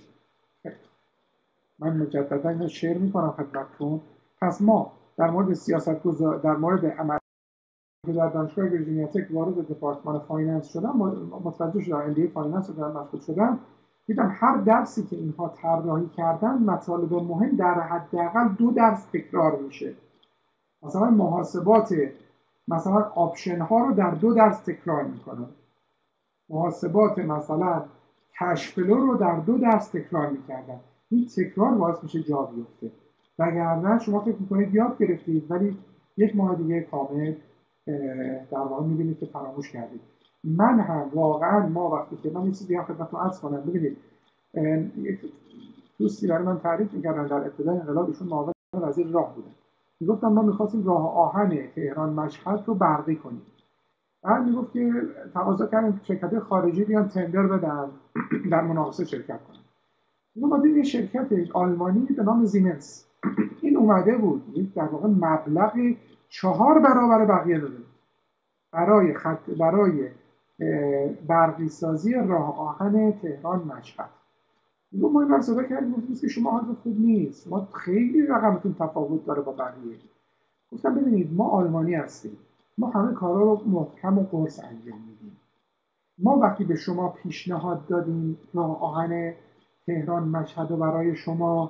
من مجددا اینو شیر میکنم خدمتتون. پس ما در مورد سیاست گذار در مورد عمل که در دانشگاه ویرجینیا تک وارد دپارتمان فایننس شدم، متوجه شدم ام بی ای فایننس رو دارم مشغول شدم، دیدم هر درسی که اینها طراحی کردن مطالب مهم در حداقل دو درس تکرار میشه. مثلا محاسبات مثلا آپشن ها رو در دو درس تکرار میکنن. محاسبات مثلا کش فلو رو در دو درس تکرار میکردن. این تکرار باعث میشه جا بیفته. وگرنه شما فکر میکنید یاد گرفتید ولی یک ماه دیگه کامل در واقع میبینید که فراموش کردید. من هم واقعا ما وقتی که من یه چیزی هم خدمتتون عرض کنم، ببینید یک دوستی برای من تعریف میکردن در ابتدای انقلاب، ایشون معاون وزیر راه بودن. میگفتن ما میخواستیم راه آهن تهران مشهد رو برقی کنیم. بعد میگفت که تقاضا کردن شرکت‌های خارجی بیان تندر بدن در مناقصه شرکت کنن. ما دیدیم یه شرکت آلمانی به نام زیمنس این اومده بود در واقع مبلغی چهار برابر بقیه داده بود. برای خط برای برقی سازی راه آهن تهران مشهد. میگم ما این رو صدا کردیم گفتیم که شما حالت خوب نیست، ما خیلی رقمتون تفاوت داره با بقیه. گفتم ببینید ما آلمانی هستیم، ما همه کارا رو محکم و قرص انجام میدیم. ما وقتی به شما پیشنهاد دادیم راه آهن تهران مشهد رو برای شما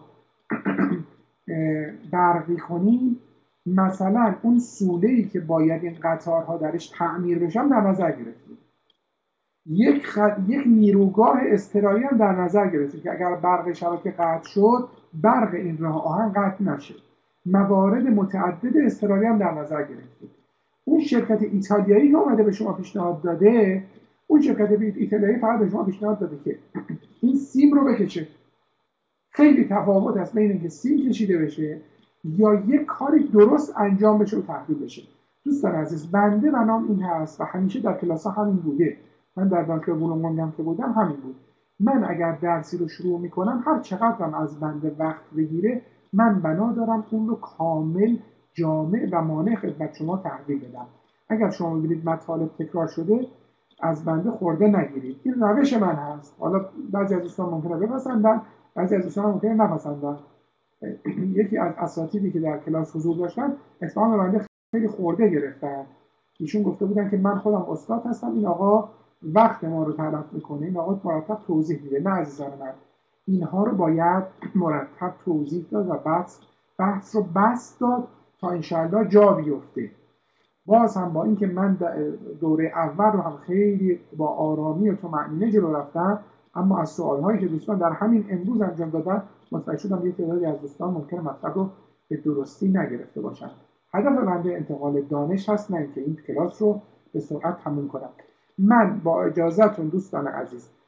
برقی کنیم، مثلا اون سوله‌ای که باید این قطارها درش تعمیر بشن در نظر گرفتیم. یک, خد... یک نیروگاه اضطراری هم در نظر گرفتیم که اگر برق شبکه قطع شد برق این راه آهن قطع نشه. موارد متعدد اضطراری هم در نظر گرفتیم. اون شرکت ایتالیایی که اومده به شما پیشنهاد داده، اون شرکت ایتالیایی فقط به شما پیشنهاد داده که این سیم رو بکشه. خیلی تفاوت هست بین اینکه سیم کشیده بشه یا یک کاری درست انجام بشه و تحویل بشه. دوستان عزیز، بنده و نام این هست و همیشه در کلاس ها همین بوده. من در دانشگاه بولونگام که بودم همین بود. من اگر درسی رو شروع میکنم هر چقدرم از بنده وقت بگیره، من بنا دارم اون رو کامل جامع و مانع خدمت شما تحویل بدم. اگر شما ببینید مطالب تکرار شده از بنده خورده نگیرید. این روش من هست. حالا بعضی از دوستان ممکنه بپسندن، بعضی از دوستان ممکنه نپسندن. یکی از اساتیدی که در کلاس حضور داشتن اتفاقا بنده خیلی خورده گرفتن. ایشون گفته بودن که من خودم استاد هستم، این آقا وقت ما رو تلف میکنه، این آقا مرتب توضیح میده. نه عزیزان من، اینها رو باید مرتب توضیح داد و بحث بحث رو بس داد تا انشاءالله جا بیفته. باز هم با اینکه من دوره اول رو هم خیلی با آرامی و طمأنینه جلو رفتم، اما از سوالهایی که دوستان در همین امروز انجام دادن متوجه شدم یک تعدادی از دوستان ممکنه مطلب رو به درستی نگرفته باشن. هدف بنده انتقال دانش هست، نه اینکه این کلاس رو به سرعت تموم کنم. من با اجازهتون دوستان عزیز